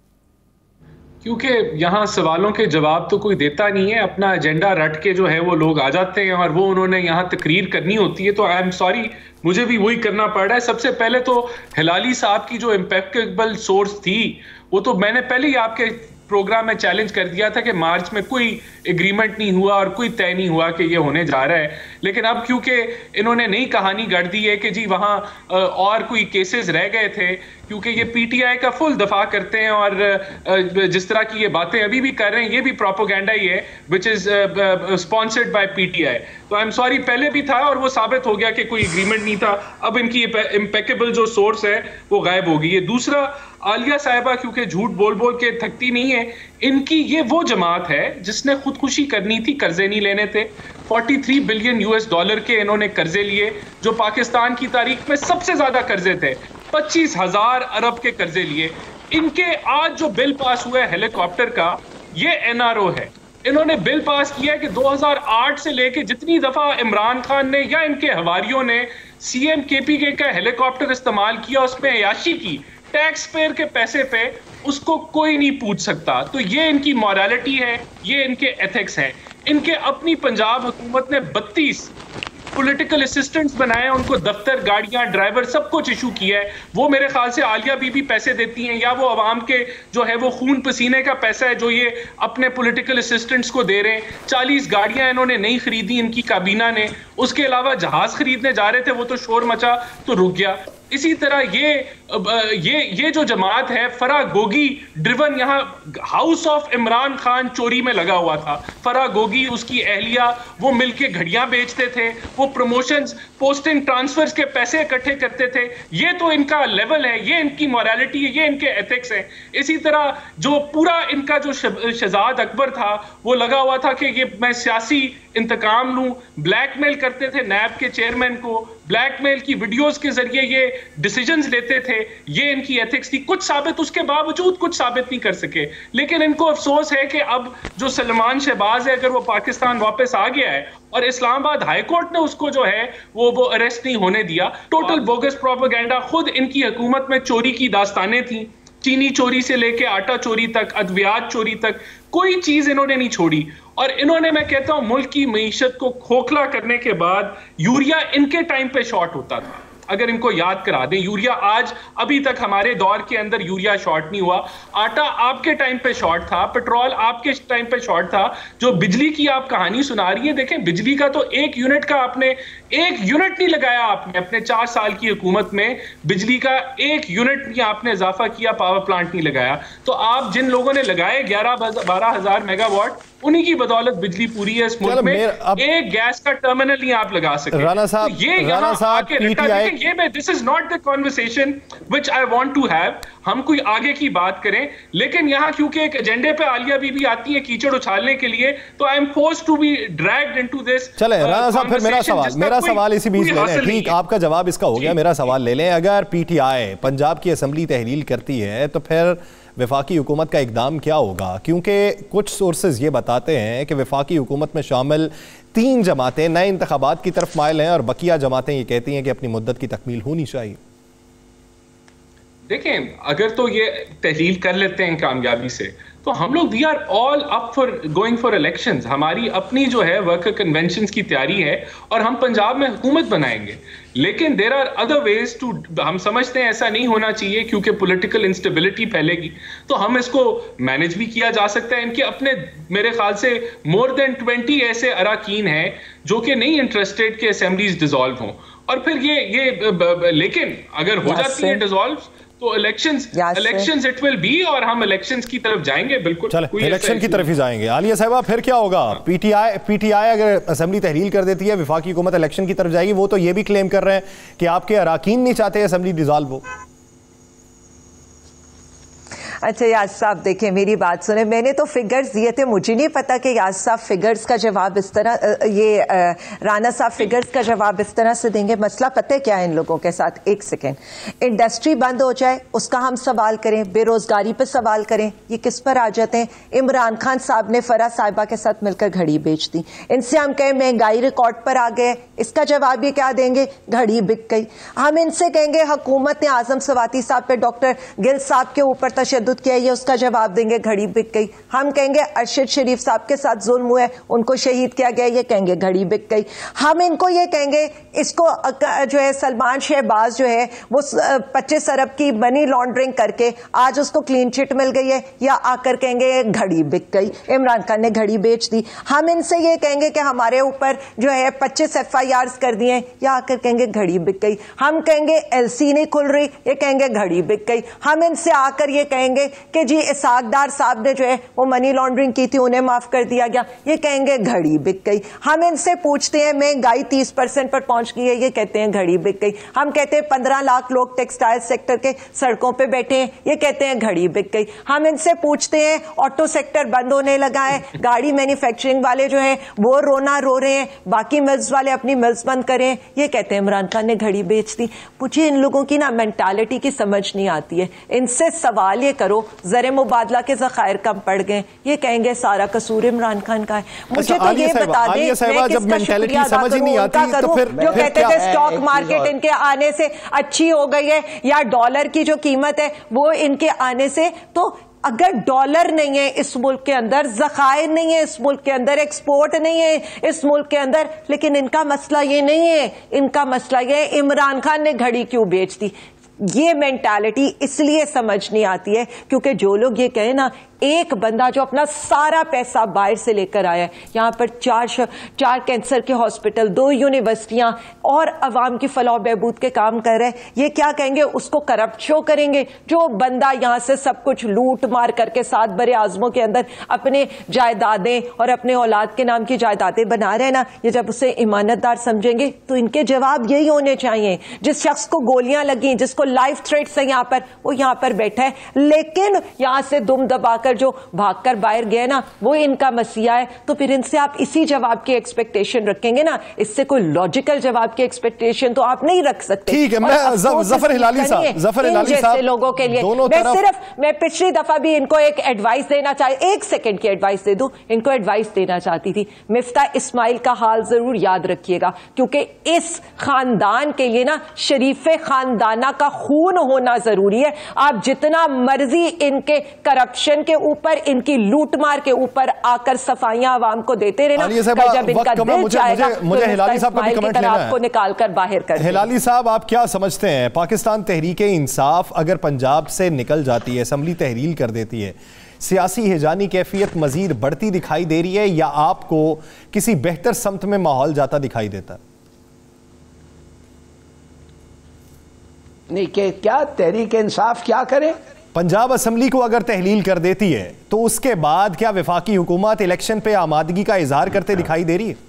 क्योंकि यहाँ सवालों के जवाब तो कोई देता नहीं है, अपना एजेंडा रट के जो है वो लोग आ जाते हैं और वो उन्होंने यहाँ तकरीर करनी होती है, तो आई एम सॉरी, मुझे भी वही करना पड़ रहा है। सबसे पहले तो हिलाली साहब की जो इम्पेक्टेबल सोर्स थी, वो तो मैंने पहले ही आपके प्रोग्राम में चैलेंज कर दिया था कि मार्च में कोई एग्रीमेंट नहीं हुआ और कोई तय नहीं हुआ कि ये होने जा रहा है। लेकिन अब क्योंकि इन्होंने नई कहानी गढ़ दी है कि जी वहाँ और कोई केसेस रह गए थे, क्योंकि ये पीटीआई का फुल दफा करते हैं और जिस तरह की ये बातें अभी भी कर रहे हैं, ये भी प्रोपोगेंडा ही है which is sponsored by PTI. तो आई एम सॉरी, पहले भी था और वो साबित हो गया कि कोई एग्रीमेंट नहीं था। अब इनकी इम्पेकेबल जो सोर्स है वो गायब हो गई है। दूसरा, आलिया साहिबा क्योंकि झूठ बोल बोल के थकती नहीं है, इनकी ये वो जमात है जिसने खुदकुशी करनी थी, कर्जे नहीं लेने थे। तैंतालीस बिलियन यूएस डॉलर के इन्होंने कर्जे लिए, जो पाकिस्तान की तारीख में सबसे ज्यादा कर्जे थे। पच्चीस हजार अरब के कर्जे लिए। इनके आज जो बिल पास हुआ है हेलीकॉप्टर का, ये एनआरओ है। इन्होंने बिल पास किया कि दो हज़ार आठ से लेके जितनी दफा इमरान खान ने या इनके हवारियों ने सीएम केपीके का हेलीकॉप्टर इस्तेमाल किया, उसमें अयाशी की, टैक्स पेयर के पैसे पे, उसको कोई नहीं पूछ सकता। तो ये इनकी मॉरलिटी है, ये इनके एथिक्स है। इनके अपनी पंजाब हुकूमत ने बत्तीस पॉलिटिकल असिस्टेंट्स बनाए, उनको दफ्तर, गाड़ियां, ड्राइवर सब कुछ इशू किया है। वो मेरे ख्याल से आलिया बीबी पैसे देती हैं, या वो अवाम के जो है वो खून पसीने का पैसा है जो ये अपने पॉलिटिकल असिस्टेंट्स को दे रहे हैं। चालीस गाड़ियां इन्होंने नहीं खरीदी इनकी काबीना ने। उसके अलावा जहाज खरीदने जा रहे थे, वो तो शोर मचा तो रुक गया। इसी तरह ये ये ये जो जमात है, फराह गोगी ड्रिवन, यहाँ हाउस ऑफ इमरान खान चोरी में लगा हुआ था। फराह गोगी, उसकी अहलिया, वो मिलके घड़ियां बेचते थे, वो प्रमोशंस, पोस्टिंग, ट्रांसफर्स के पैसे इकट्ठे करते थे। ये तो इनका लेवल है, ये इनकी मॉरलिटी है, ये इनके एथिक्स है। इसी तरह जो पूरा इनका जो शहजाद अकबर था, वो लगा हुआ था कि ये मैं सियासी इंतकाम लूं, ब्लैकमेल करते थे नैब के चेयरमैन को, ब्लैकमेल की वीडियोस के जरिए ये डिसीजंस लेते थे। ये इनकी एथिक्स थी। कुछ साबित, उसके बावजूद कुछ साबित नहीं कर सके। लेकिन इनको अफसोस है कि अब जो सलमान शहबाज है, अगर वो पाकिस्तान वापस आ गया है और इस्लामाबाद हाई कोर्ट ने उसको जो है वो वो अरेस्ट नहीं होने दिया, टोटल बोगस प्रोपेगेंडा, खुद इनकी हुकूमत में चोरी की दास्तानें थी। चीनी चोरी से लेके आटा चोरी तक, अद्वियात चोरी तक, कोई चीज इन्होंने नहीं छोड़ी। और इन्होंने, मैं कहता हूं, मुल्क की मईशत को खोखला करने के बाद यूरिया इनके टाइम पे शॉर्ट होता था। अगर इनको याद करा दें, यूरिया आज अभी तक हमारे दौर के अंदर यूरिया शॉर्ट नहीं हुआ। आटा आपके टाइम पे शॉर्ट था, पेट्रोल आपके टाइम पे शॉर्ट था। जो बिजली की आप कहानी सुना रही है, देखें बिजली का तो एक यूनिट का आपने एक यूनिट नहीं लगाया। आपने अपने चार साल की हुकूमत में बिजली का एक यूनिट नहीं आपने इजाफा किया, पावर प्लांट नहीं लगाया। तो आप जिन लोगों ने लगाए ग्यारह बारह हजार मेगावाट, उन्हीं की बदौलत बिजली पूरी है इस मुल्क में। एक गैस का टर्मिनल नहीं आप लगा सकते। राणा साहब, तो ये यहाँ आके रखा, देखिए ये मैं, this is not the conversation which I want to have. हम कोई आगे की बात करें, लेकिन यहाँ क्योंकि एक एजेंडे पे आलिया बीबी आती है कीचड़ उछालने के लिए, तो I am forced to be dragged into this. चले राणा साहब, फिर मेरा सवाल मेरा सवाल इसी बीच ले लें। ठीक, आपका जवाब इसका हो गया, मेरा सवाल ले लें। अगर पीटीआई पंजाब की असेंबली तहलील करती है तो फिर वफाकी हुकूमत का इकदाम क्या होगा? क्योंकि कुछ सोर्सेज ये बताते हैं कि वफाकी हुकूमत में शामिल तीन जमातें नए इंतखाबात की तरफ माइल हैं और बकिया जमातें ये कहती हैं कि अपनी मुद्दत की तकमील होनी चाहिए। देखें, अगर तो ये तहलील कर लेते हैं कामयाबी से, तो हम लोग we are all up for going for elections. हमारी अपनी जो है वर्कर कन्वेंशंस की तैयारी है और हम पंजाब में हुकूमत बनाएंगे। लेकिन there are other ways too, हम समझते हैं ऐसा नहीं होना चाहिए क्योंकि पॉलिटिकल इंस्टेबिलिटी फैलेगी। तो हम इसको मैनेज भी किया जा सकता है। इनके अपने मेरे ख्याल से मोर देन ट्वेंटी ऐसे अराकीन हैं जो कि नहीं इंटरेस्टेड कि असेंबलीज डिसॉल्व हों। और फिर ये ये लेकिन अगर हो जाती है डिसॉल्व तो elections elections it will be, और हम इलेक्शंस की तरफ जाएंगे। बिल्कुल, चले इलेक्शन की तरफ ही जाएंगे। आलिया साहिबा, फिर क्या होगा? पीटीआई पीटीआई अगर असेंबली तहलील कर देती है, वफाकी हुकूमत इलेक्शन की तरफ जाएगी। वो तो ये भी क्लेम कर रहे हैं कि आपके अराकीन नहीं चाहते असेंबली डिसॉल्व हो। अच्छा याद साहब, देखें मेरी बात सुने, मैंने तो फिगर्स दिए थे, मुझे नहीं पता कि याद साहब फिगर्स का जवाब इस तरह, ये राणा साहब फिगर्स का जवाब इस तरह से देंगे। मसला पता है क्या है इन लोगों के साथ? एक सेकेंड, इंडस्ट्री बंद हो जाए उसका हम सवाल करें, बेरोजगारी पे सवाल करें, ये किस पर आ जाते हैं? इमरान खान साहब ने फरा साहिबा के साथ मिलकर घड़ी बेच दी। इनसे हम कहें महंगाई रिकॉर्ड पर आ गए, इसका जवाब ये क्या देंगे? घड़ी बिक गई। हम इनसे कहेंगे हुकूमत ने आजम सवाती साहब पे, डॉक्टर गिल साहब के ऊपर तशद्दुद किया, ये उसका जवाब देंगे घड़ी बिक गई। हम कहेंगे अरशद शरीफ साहब के साथ जुल्म हुआ, उनको शहीद किया गया, ये कहेंगे घड़ी बिक गई। हम इनको ये कहेंगे, इसको जो है सलमान शहबाज जो है वो पच्चीस अरब की मनी लॉन्ड्रिंग करके आज उसको क्लीन चिट मिल गई है, या आकर कहेंगे घड़ी बिक गई, इमरान खान ने घड़ी बेच दी। हम इनसे ये कहेंगे कि हमारे ऊपर जो है पच्चीस एफ आई आर कर दिए, या आकर कहेंगे घड़ी बिक गई। हम कहेंगे एल सी नहीं खुल रही, ये कहेंगे घड़ी बिक गई। हम इनसे आकर ये कहेंगे कि जी इसाकदार साहब ने जो है वो मनी लॉन्ड्रिंग की थी, उन्हें माफ कर दिया गया, ये कहेंगे घड़ी बिक गई। हम इनसे पूछते हैं महंगाई तीस परसेंट पर पहुंच गई है, ये कहते हैं घड़ी बिक गई। हम कहते हैं पंद्रह लाख लोग टेक्सटाइल सेक्टर के सड़कों पे बैठे हैं, ये कहते हैं घड़ी बिक गई। हम इनसे पूछते हैं ऑटो सेक्टर बंद होने लगा है, गाड़ी मैन्युफैक्चरिंग वाले जो है वो रोना रो रहे हैं, बाकी मिल्स वाले अपनी मिल्स बंद करें, ये कहते हैं इमरान खान ने घड़ी बेच दी। मुझे इन लोगों की ना मेंटालिटी की समझ नहीं आती है। इनसे सवाल ये करो ज़र मुबादला के ज़खायर कम पड़ गए, ये कहेंगे सारा कसूर इमरान खान का है। मुझे तो ये बता दें, मैं किसका शुक्रिया अदा करूं, उनका करूं जो कहते थे स्टॉक मार्केट इनके आने से अच्छी हो गई है, या डॉलर की जो कीमत है वो इनके आने से। तो अगर डॉलर नहीं है इस मुल्क के अंदर, ज़खायर नहीं है इस मुल्क के अंदर, एक्सपोर्ट नहीं है इस मुल्क के अंदर, लेकिन इनका मसला ये नहीं है, इनका मसला ये है इमरान खान ने घड़ी क्यों बेच दी। ये मेंटालिटी इसलिए समझ नहीं आती है क्योंकि जो लोग ये कहें ना, एक बंदा जो अपना सारा पैसा बाहर से लेकर आया है, यहाँ पर चार चार कैंसर के हॉस्पिटल, दो यूनिवर्सिटियां और अवाम की फलाह बहबूद के काम कर रहे हैं, ये क्या कहेंगे? उसको करप्ट शो करेंगे। जो बंदा यहाँ से सब कुछ लूट मार करके सात बड़े आजमों के अंदर अपने जायदादें और अपने औलाद के नाम की जायदादें बना रहे हैं ना, ये जब उसे ईमानतदार समझेंगे तो इनके जवाब यही होने चाहिए। जिस शख्स को गोलियां लगी, जिसको लाइफ थ्रेट्स है यहाँ पर, वो यहाँ पर बैठा है, लेकिन यहाँ से दुम दबाकर जो भागकर बाहर गए ना, वो इनका मसीहा है। तो फिर इनसे आप इसी जवाब की एक्सपेक्टेशन रखेंगे ना, इससे कोई लॉजिकल जवाब की एक्सपेक्टेशन तो आप नहीं रख सकते। ठीक है, मैं जफर हिलाली साहब, जफर हिलाली साहब, लोगों के लिए मैं सिर्फ मैं पिछली दफा भी इनको एक एडवाइस देना चाह एक सेकंड की एडवाइस दे दूं, इनको एडवाइस देना चाहती थी। मिफ्ता इस्माइल का हाल जरूर याद रखिएगा, क्योंकि इस खानदान के लिए ना शरीफे खानदाना का खून होना जरूरी है। आप जितना मर्जी इनके करप्शन के ऊपर, इनकी लूटमार के ऊपर आकर सफाइयां आवाम को देते रहना, जब इनका दिल चाहेगा मुझे हिलाली साहब का भी कमेंट लेना है, आपको निकाल कर बाहर कर। हिलाली साहब, आप क्या समझते हैं, पाकिस्तान तहरीक इंसाफ अगर पंजाब से निकल जाती है, असम्बली तहरील कर देती है, सियासी हिजानी कैफियत मजीद बढ़ती दिखाई दे रही है या आपको किसी बेहतर समत में माहौल जाता दिखाई देता? नहीं कि क्या तहरीक इंसाफ क्या करे? पंजाब असम्बली को अगर तहलील कर देती है तो उसके बाद क्या वफाकी हुकूमत इलेक्शन पे आमादगी का इजहार करते दिखाई दे रही है?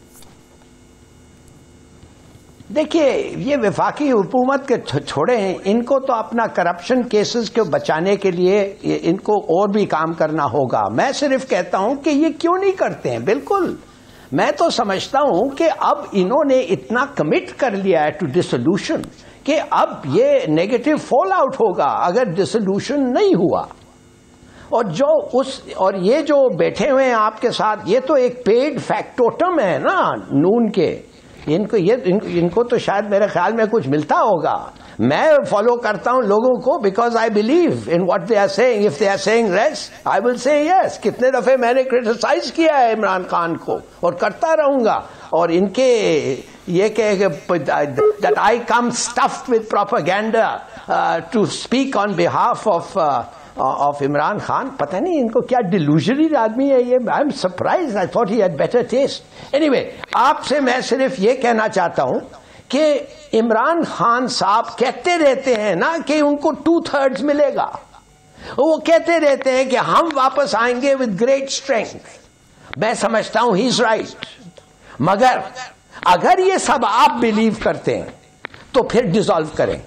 देखिए, ये वफाकी हुकूमत के छोड़े हैं, इनको तो अपना करप्शन केसेस को बचाने के लिए इनको और भी काम करना होगा। मैं सिर्फ कहता हूं कि ये क्यों नहीं करते हैं। बिल्कुल, मैं तो समझता हूं कि अब इन्होंने इतना कमिट कर लिया है टू डिसोल्यूशन कि अब ये नेगेटिव फॉल आउट होगा अगर डिसोल्यूशन नहीं हुआ। और जो उस और ये जो बैठे हुए हैं आपके साथ, ये तो एक पेड फैक्टोटम है ना नून के। इनको ये इन, इनको तो शायद मेरे ख्याल में कुछ मिलता होगा। मैं फॉलो करता हूं लोगों को because I believe in what they are saying. If they are saying race, I will say yes. कितने दफे मैंने क्रिटिसाइज किया है इमरान खान को और करता रहूंगा। और इनके ये कहे that I come stuffed with propaganda to speak on behalf of of Imran Khan, पता नहीं इनको क्या डिल्यूजनरी आदमी है ये। I am surprised, I thought he had better taste. Anyway, आपसे मैं सिर्फ ये कहना चाहता हूं कि इमरान खान साहब कहते रहते हैं ना कि उनको टू थर्ड्स मिलेगा। वो कहते रहते हैं कि हम वापस आएंगे विद ग्रेट स्ट्रेंथ। मैं समझता हूं ही इज राइट, मगर अगर ये सब आप बिलीव करते हैं तो फिर डिसॉल्व करें।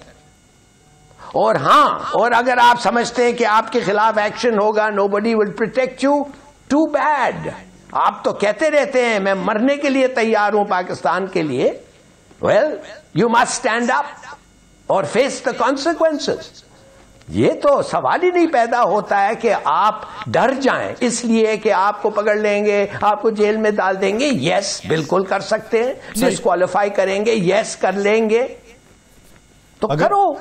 और हां, और अगर आप समझते हैं कि आपके खिलाफ एक्शन होगा, nobody will protect you, too bad. आप तो कहते रहते हैं मैं मरने के लिए तैयार हूं पाकिस्तान के लिए। Well, you must stand up और फेस द कॉन्सिक्वेंसेस। ये तो सवाल ही नहीं पैदा होता है कि आप डर जाएं इसलिए कि आपको पकड़ लेंगे, आपको जेल में डाल देंगे। यस, बिल्कुल कर सकते हैं। डिस्क्वालीफाई करेंगे, यस कर लेंगे, तो करो।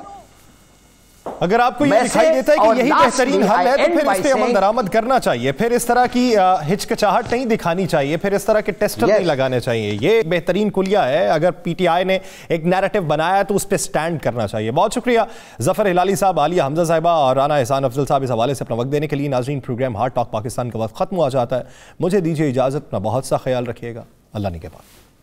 अगर आपको ये दिखाई देता है कि यही बेहतरीन हल है तो फिर इस पे अमल दरामद करना चाहिए, फिर इस तरह की हिचकिचाहट नहीं दिखानी चाहिए, फिर इस तरह के टेस्टर नहीं लगाने चाहिए। ये बेहतरीन कुलिया है। अगर पीटीआई ने एक नैरेटिव बनाया तो उस पर स्टैंड करना चाहिए। बहुत शुक्रिया जफर हिलाली साहब, आलिया हमजा साहिबा और राना एहसान अफजल साहब इस हवाले से अपना वक्त देने के लिए। नाज़रीन, प्रोग्राम हार्ट टॉक पाकिस्तान का वक्त खत्म हुआ जाता है। मुझे दीजिए इजाजत, अपना बहुत सा ख्याल रखिएगा। अल्लाह ने के बाद।